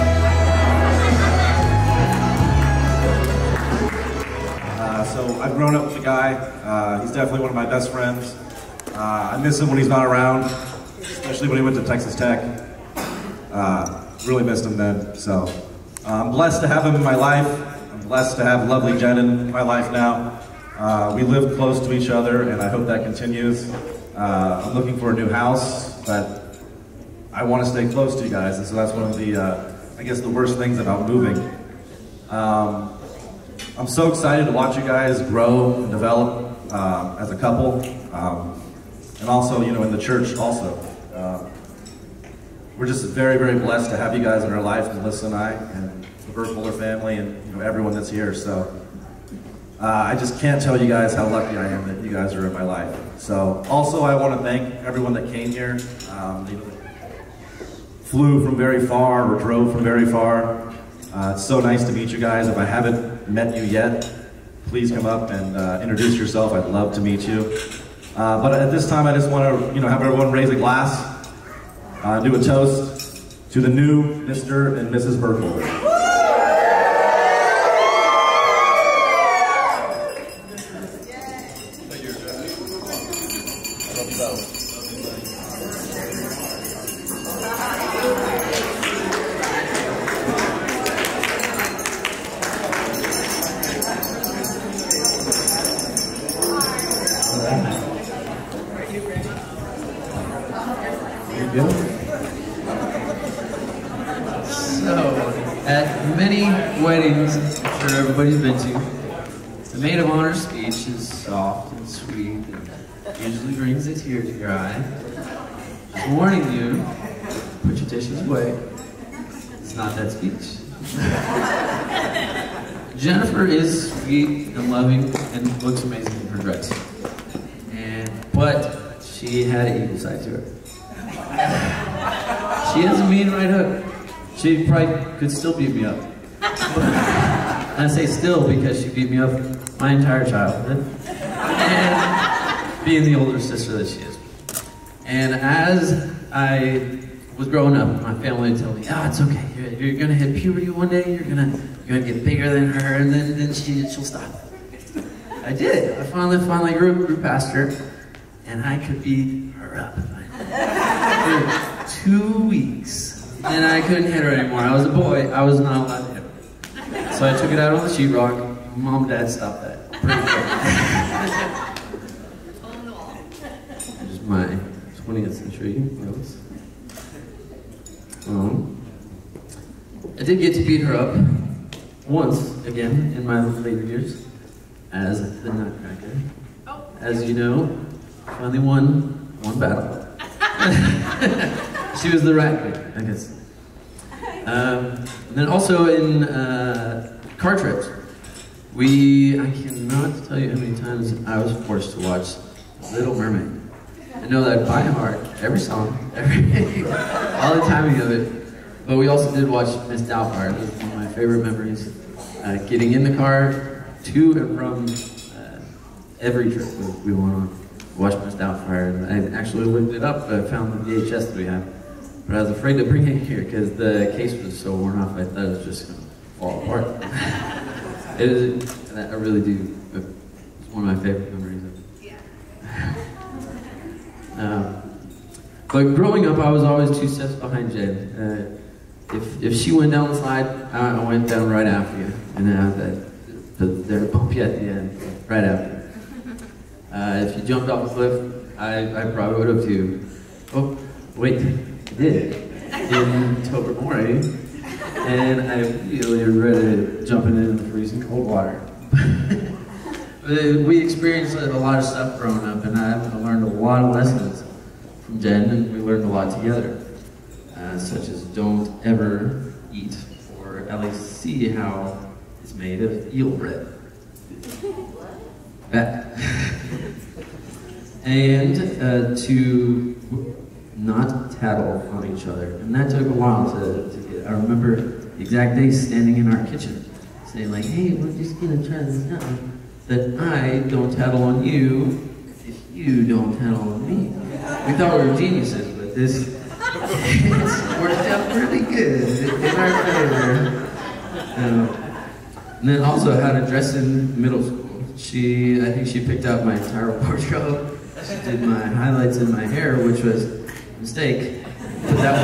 Uh, so I've grown up with the guy. Uh, he's definitely one of my best friends. Uh, I miss him when he's not around, especially when he went to Texas Tech. Uh, really missed him then. So uh, I'm blessed to have him in my life. I'm blessed to have lovely Jen in my life now. Uh, we live close to each other, and I hope that continues. Uh, I'm looking for a new house, but I want to stay close to you guys, and so that's one of the, uh, I guess, the worst things about moving. Um, I'm so excited to watch you guys grow and develop uh, as a couple, um, and also, you know, in the church also. Uh, we're just very, very blessed to have you guys in our life, Melissa and I, and the Burkholder family, and you know, everyone that's here. So uh, I just can't tell you guys how lucky I am that you guys are in my life. So also, I want to thank everyone that came here. Um, you know, flew from very far or drove from very far. Uh, it's so nice to meet you guys. If I haven't met you yet, please come up and uh, introduce yourself. I'd love to meet you. Uh, but at this time, I just want to, you know, have everyone raise a glass, uh, do a toast to the new Mister and Missus Burkholder. So, at many weddings, I'm sure everybody's been to, the maid of honor speech is soft and sweet and usually brings a tear to your eye. Just warning you, put your dishes away. It's not that speech. Jennifer is sweet and loving and looks amazing in her dress. And but she had an evil side to her. She has a mean right hook. She probably could still beat me up. And I say still because she beat me up my entire childhood. And being the older sister that she is. And as I was growing up, my family would tell me, "Ah, oh, it's okay. You're, you're gonna hit puberty one day. You're gonna you're gonna get bigger than her, and then then she she'll stop." I did. I finally finally grew grew past her, and I could beat her up for two weeks. And I couldn't hit her anymore. I was a boy. I was not allowed to hit her. So I took it out on the sheetrock. Mom and Dad stopped that. There's my twentieth century rose. Um, I did get to beat her up once again in my later years as the Nutcracker. As you know, finally won one battle. She was the rat queen, I guess. Um, and then also in uh, car trips, we, I cannot tell you how many times I was forced to watch Little Mermaid. I know that by heart, every song, every, all the timing of it. But we also did watch Miss Doubtfire. It was one of my favorite memories. Uh, getting in the car to and from uh, every trip we went on. Watched Miss Doubtfire. And I actually looked it up. I found the V H S that we have. But I was afraid to bring it here because the case was so worn off. I thought it was just going to fall apart. It is, I really do. It's one of my favorite memories of it. Um, but growing up, I was always two steps behind Jen. Uh, if if she went down the slide, I, I went down right after you, and then uh, the, there bump you at the end, right after. Uh, if you jumped off a cliff, I, I probably would have too. Oh, wait, I did in Tobermory, and I really regretted jumping into the freezing cold water. We experienced a lot of stuff growing up, and I learned a lot of lessons from Jen, and we learned a lot together, uh, such as don't ever eat, or at least see how it's made of eel bread. Bad. And uh, to not tattle on each other, and that took a while to, to get. I remember the exact day standing in our kitchen, saying like, "Hey, we're just gonna try this out. That I don't tattle on you if you don't tattle on me." We thought we were geniuses, but this it's worked out pretty good in our favor. Um, and then also how to dress in middle school. She, I think she picked out my entire wardrobe. She did my highlights in my hair, which was a mistake. But that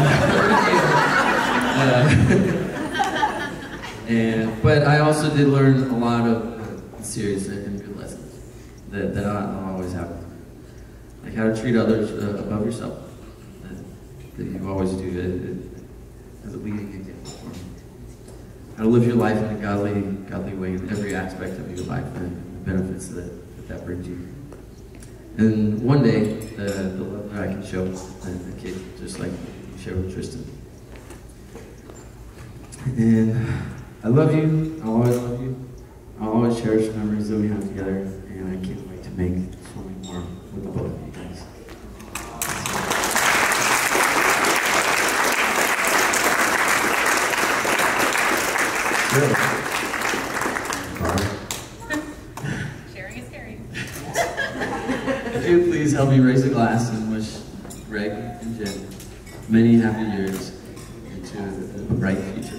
was uh, and, but I also did learn a lot of serious and good lessons that, that I'll always have. Like how to treat others uh, above yourself. That, that you always do it, it, as a leading example for me. How to live your life in a godly, godly way in every aspect of your life and the benefits that that, that brings you. And one day, the, the love that I can show a, a kid, just like you share with Tristan. And I love you. I'll always love you. I'll always cherish the memories that we have together, and I can't wait to make so many more with the both of you guys. Sure. Sharing is caring. If you would please help me raise a glass and wish Greg and Jen many happy years into a bright future.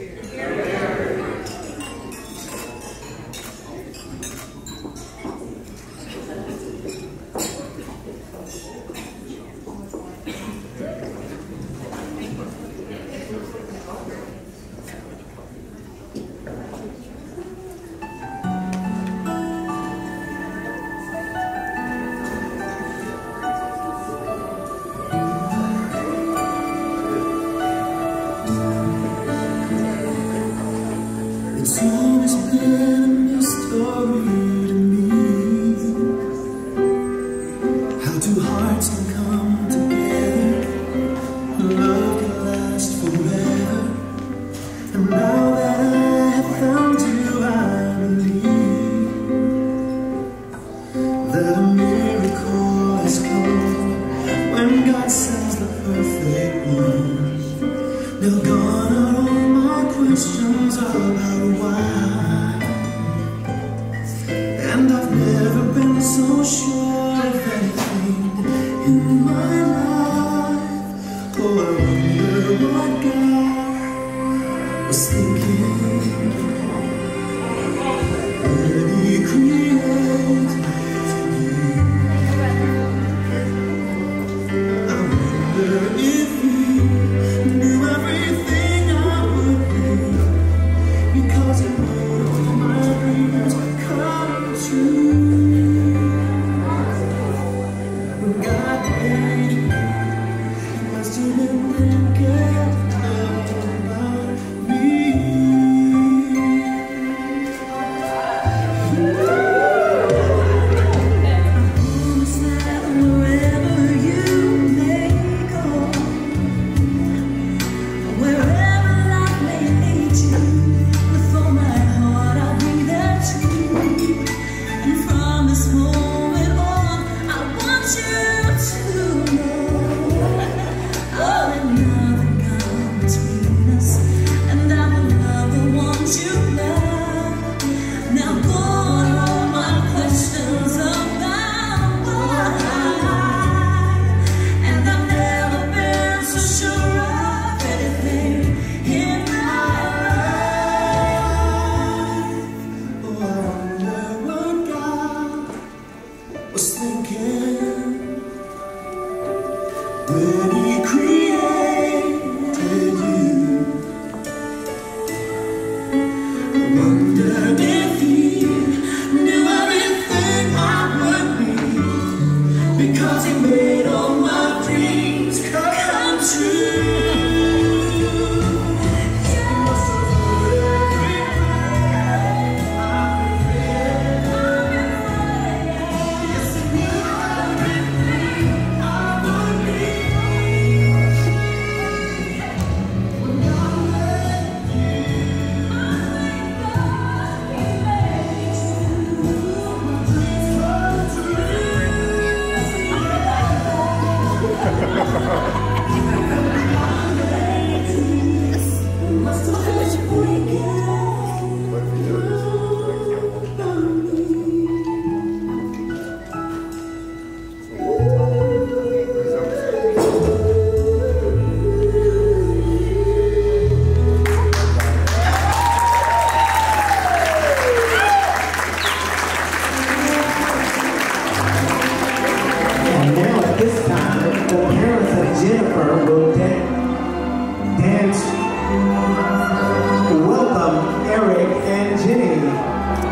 It's always been a mystery to me how two hearts can come together and love can last forever. And now that I have found you, I believe that a miracle has come when God sends the perfect one. Now gone are all my questions about why, and I've never been so sure of anything in my life. was thinking when he created you. I wonder if he knew everything I would be, because he made all my dreams come true. When God made me, he must have been thinking about me. When he created you, I wondered if he knew everything I would be, because he made all my dreams come true. Jennifer will dan dance. Welcome, Eric and Jenny.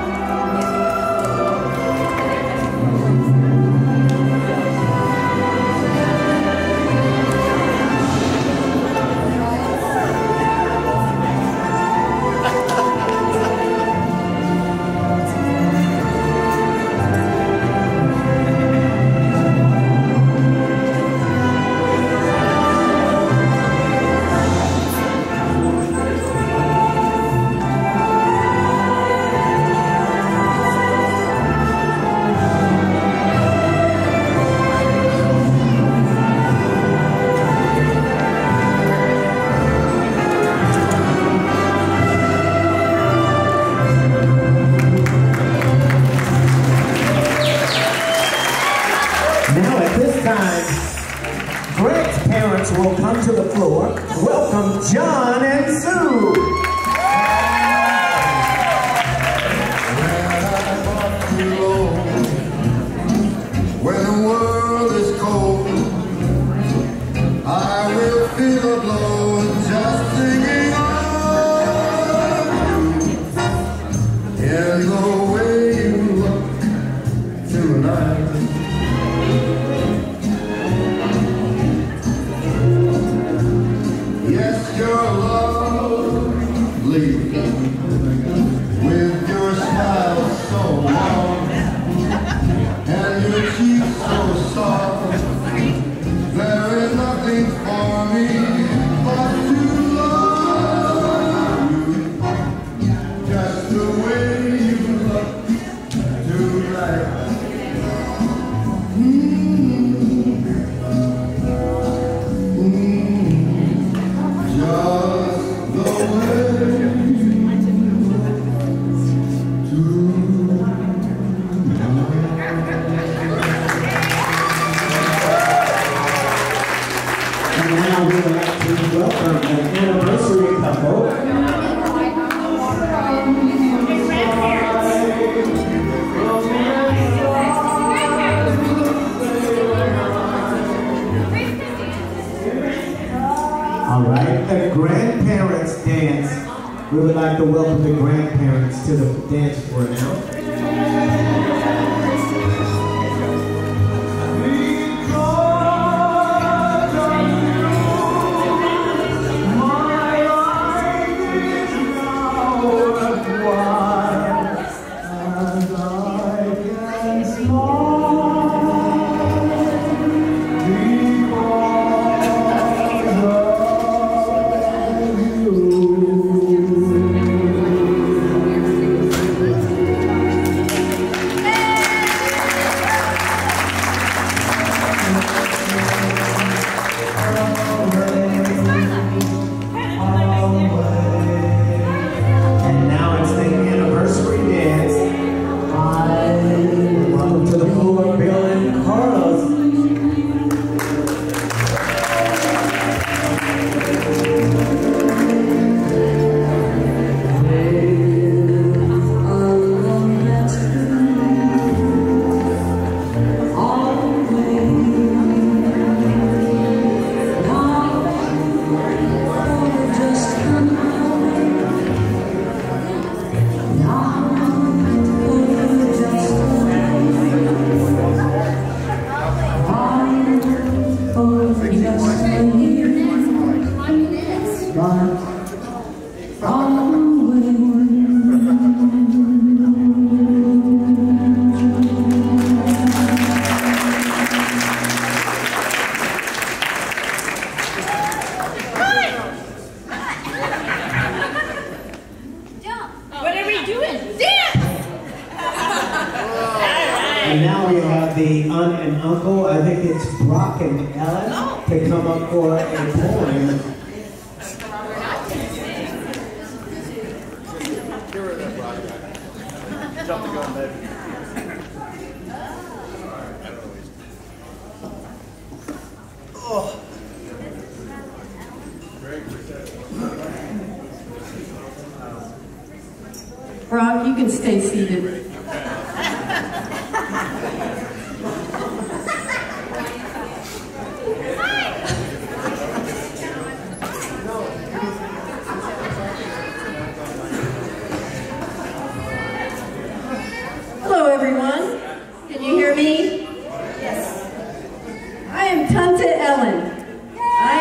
Greg's parents will come to the floor. Welcome, John and Sue. When the world is cold, I will feel the blow just singing on you. In the way you look tonight, yes, you're lovely, with your smile so warm and your cheeks so soft. There is nothing for me but to love you, just the way you look tonight. Mm-hmm. Mm-hmm. Just the way you look tonight. And now we would like Please welcome an anniversary couple. All right, the grandparents dance. We would like to welcome the grandparents to the dance floor now. And now we have the aunt and uncle, I think it's Brock and Ellen, to come up for a poem. Jump the gun, baby. Oh. Brock, you can stay seated. Hello, everyone. Can you hear me? Yes. I am Tante Ellen. I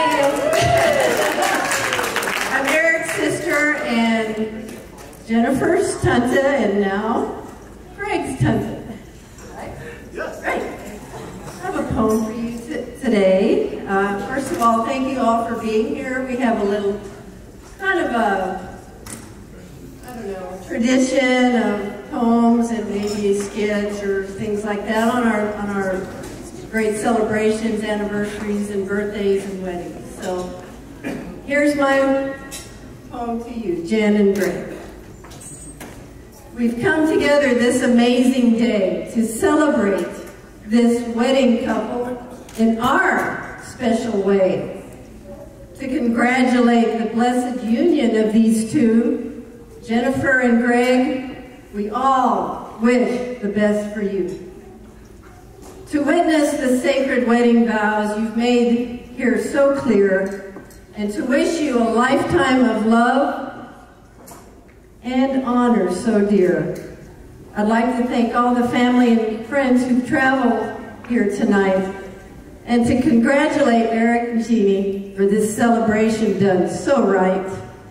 am I'm Eric's sister and Jennifer's Tante, and now Greg's Tante. Right? Yes. Right. I have a poem for you today. Uh, first of all, thank you all for being here. We have a little kind of a, I don't know, tradition of poems and maybe a sketch or things like that on our on our great celebrations, anniversaries, and birthdays and weddings. So here's my poem to you, Jen and Greg. We've come together this amazing day to celebrate this wedding couple in our special way, to congratulate the blessed union of these two, Jennifer and Greg. We all wish the best for you. To witness the sacred wedding vows you've made here so clear, and to wish you a lifetime of love and honor so dear. I'd like to thank all the family and friends who've traveled here tonight, and to congratulate Eric and Jeannie for this celebration done so right.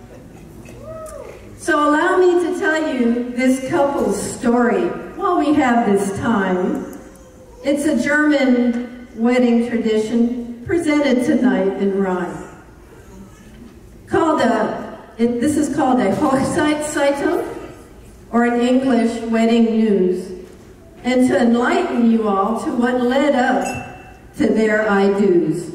So allow me to tell you this couple's story while we have this time. It's a German wedding tradition presented tonight in rhyme. Called a, it, this is called a Hochzeitszeitung, or in English, wedding news, and to enlighten you all to what led up to their I-do's.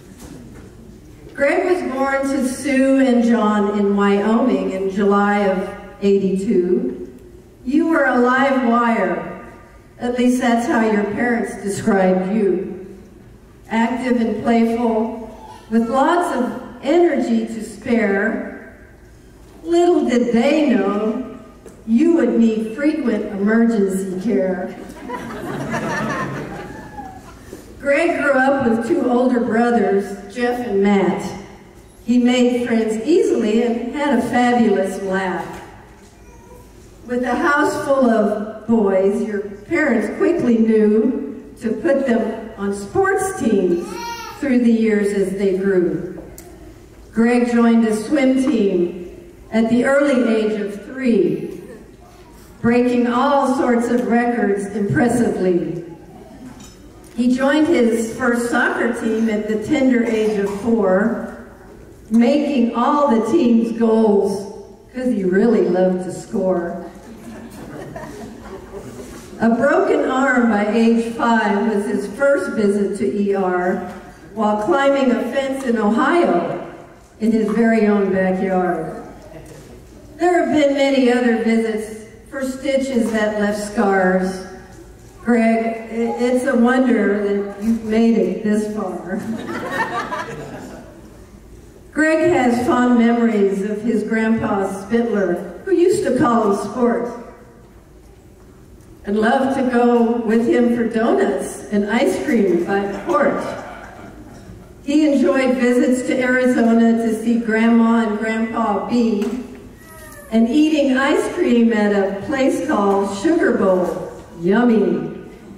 Greg was born to Sue and John in Wyoming in July of eighty-two. You were a live wire, at least that's how your parents described you. Active and playful, with lots of energy to spare, little did they know you would need frequent emergency care. Greg grew up with two older brothers, Jeff and Matt. He made friends easily and had a fabulous laugh. With a house full of boys, your parents quickly knew to put them on sports teams through the years as they grew. Greg joined a swim team at the early age of three, breaking all sorts of records impressively. He joined his first soccer team at the tender age of four, making all the team's goals because he really loved to score. A broken arm by age five was his first visit to E R while climbing a fence in Ohio in his very own backyard. There have been many other visits for stitches that left scars. Greg, it's a wonder that you've made it this far. Greg has fond memories of his grandpa Spittler, who used to call him Sport, and loved to go with him for donuts and ice cream by the porch. He enjoyed visits to Arizona to see Grandma and Grandpa B, and eating ice cream at a place called Sugar Bowl. Yummy.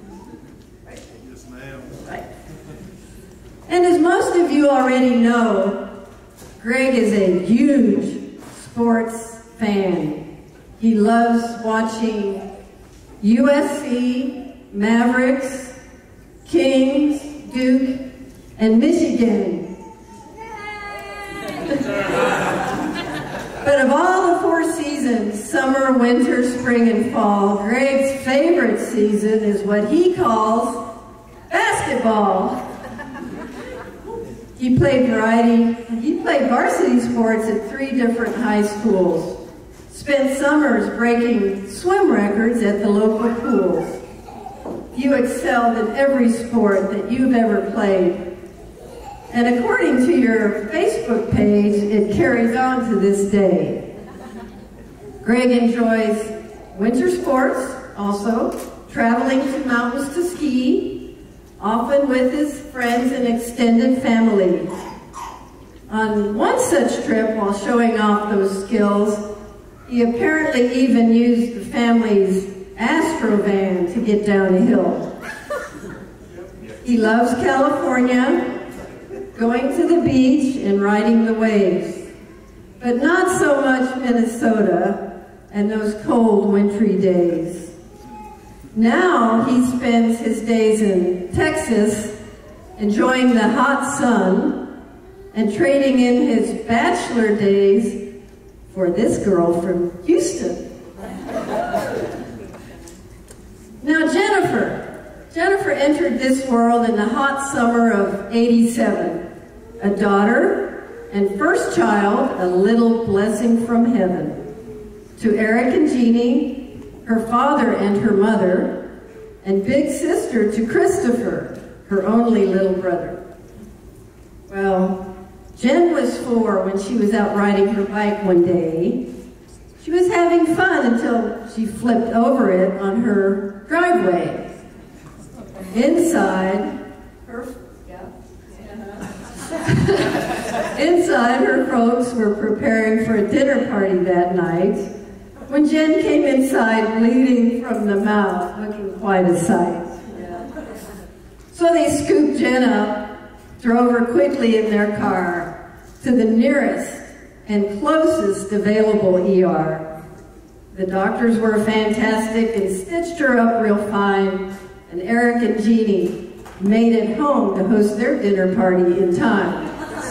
Right. And as most of you already know, Greg is a huge sports fan. He loves watching U S C, Mavericks, Kings, Duke, and Michigan. But of all the four seasons, summer, winter, spring, and fall, Greg's favorite season is what he calls basketball. He played variety, he played varsity sports at three different high schools, spent summers breaking swim records at the local pools. You excelled in every sport that you've ever played. And according to your Facebook page, it carries on to this day. Greg enjoys winter sports, also, traveling to mountains to ski, often with his friends and extended family. On one such trip, while showing off those skills, he apparently even used the family's Astro van to get down a hill. He loves California, going to the beach and riding the waves, but not so much Minnesota and those cold wintry days. Now he spends his days in Texas enjoying the hot sun and trading in his bachelor days for this girl from Houston. Now Jennifer, Jennifer entered this world in the hot summer of eighty-seven. A daughter and first child, a little blessing from heaven. To Eric and Jeannie, her father and her mother, and big sister to Christopher, her only little brother. Well, Jen was four when she was out riding her bike one day. She was having fun until she flipped over it on her driveway. Inside, her Inside, her folks were preparing for a dinner party that night when Jen came inside bleeding from the mouth, looking quite a sight. Yeah. So they scooped Jen up, drove her quickly in their car to the nearest and closest available E R. The doctors were fantastic and stitched her up real fine, and Eric and Jeannie made it home to host their dinner party in time.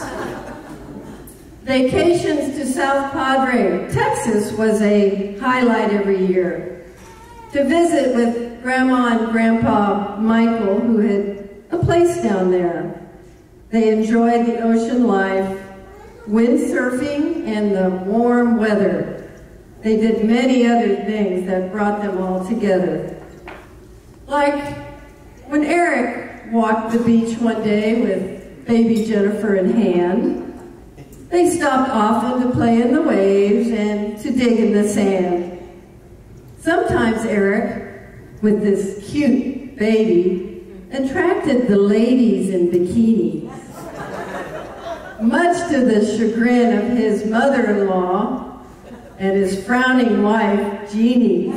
Vacations to South Padre, Texas was a highlight every year. To visit with Grandma and Grandpa Michael, who had a place down there. They enjoyed the ocean life, windsurfing, and the warm weather. They did many other things that brought them all together. Like when Eric walked the beach one day with baby Jennifer in hand, They stopped often to play in the waves and to dig in the sand. Sometimes Eric, with this cute baby, attracted the ladies in bikinis, much to the chagrin of his mother-in-law and his frowning wife, Jeannie.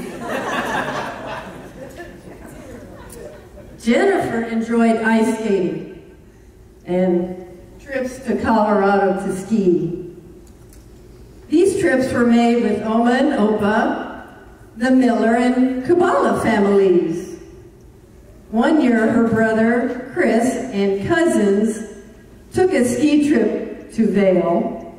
Jennifer enjoyed ice skating and trips to Colorado to ski. These trips were made with Oma and Opa, the Miller and Kabbalah families. One year, her brother, Chris, and cousins took a ski trip to Vail.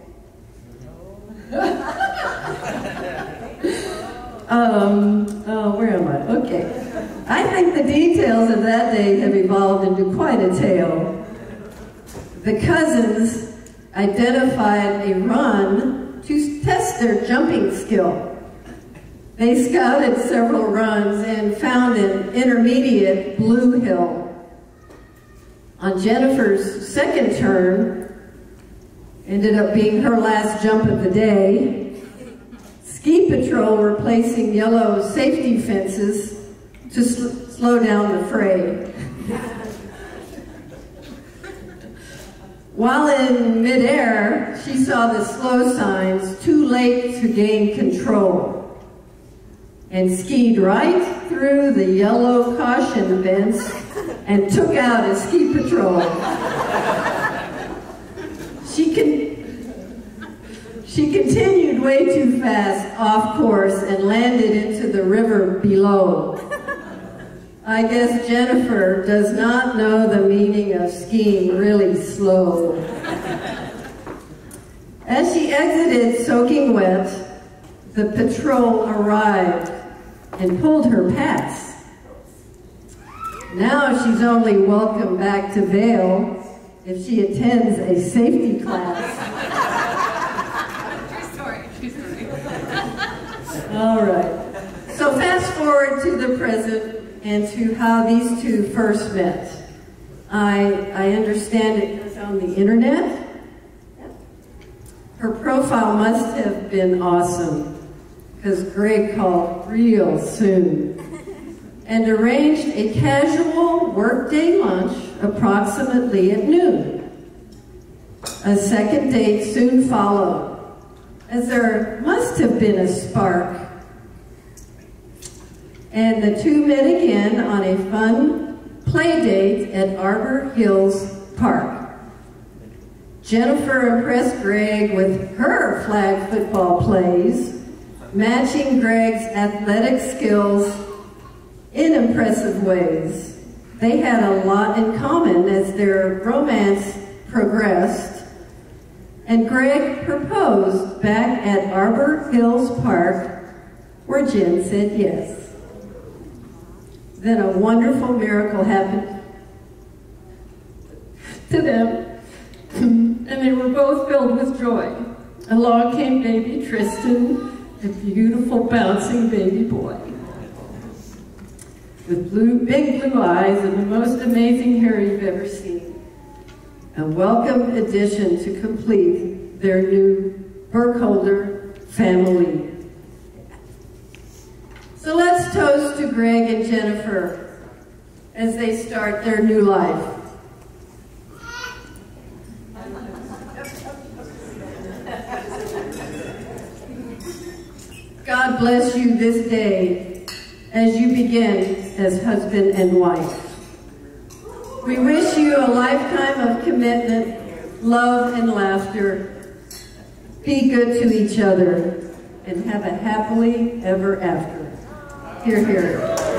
um, oh, where am I? Okay. I think the details of that day have evolved into quite a tale. The cousins identified a run to test their jumping skill. They scouted several runs and found an intermediate blue hill. On Jennifer's second turn, ended up being her last jump of the day, ski patrol were placing yellow safety fences to sl slow down the fray. While in midair, she saw the slow signs, too late to gain control, and skied right through the yellow caution vents and took out a ski patrol. She, con she continued way too fast off course and landed into the river below. I guess Jennifer does not know the meaning of skiing really slow. As she exited soaking wet, the patrol arrived and pulled her pass. Now she's only welcome back to Vail if she attends a safety class. True story, true story. All right. So fast forward to the present and to how these two first met. I, I understand it was on the internet. Her profile must have been awesome, because Greg called real soon and arranged a casual workday lunch approximately at noon. A second date soon followed, as there must have been a spark. And the two met again on a fun play date at Arbor Hills Park. Jennifer impressed Greg with her flag football plays, matching Greg's athletic skills in impressive ways. They had a lot in common as their romance progressed, and Greg proposed back at Arbor Hills Park, where Jen said yes. Then a wonderful miracle happened to them, and they were both filled with joy. Along came baby Tristan, a beautiful bouncing baby boy with blue, big blue eyes and the most amazing hair you've ever seen. A welcome addition to complete their new Burkholder family. So let's toast to Greg and Jennifer as they start their new life. God bless you this day as you begin as husband and wife. We wish you a lifetime of commitment, love, and laughter. Be good to each other and have a happily ever after. Hear, hear.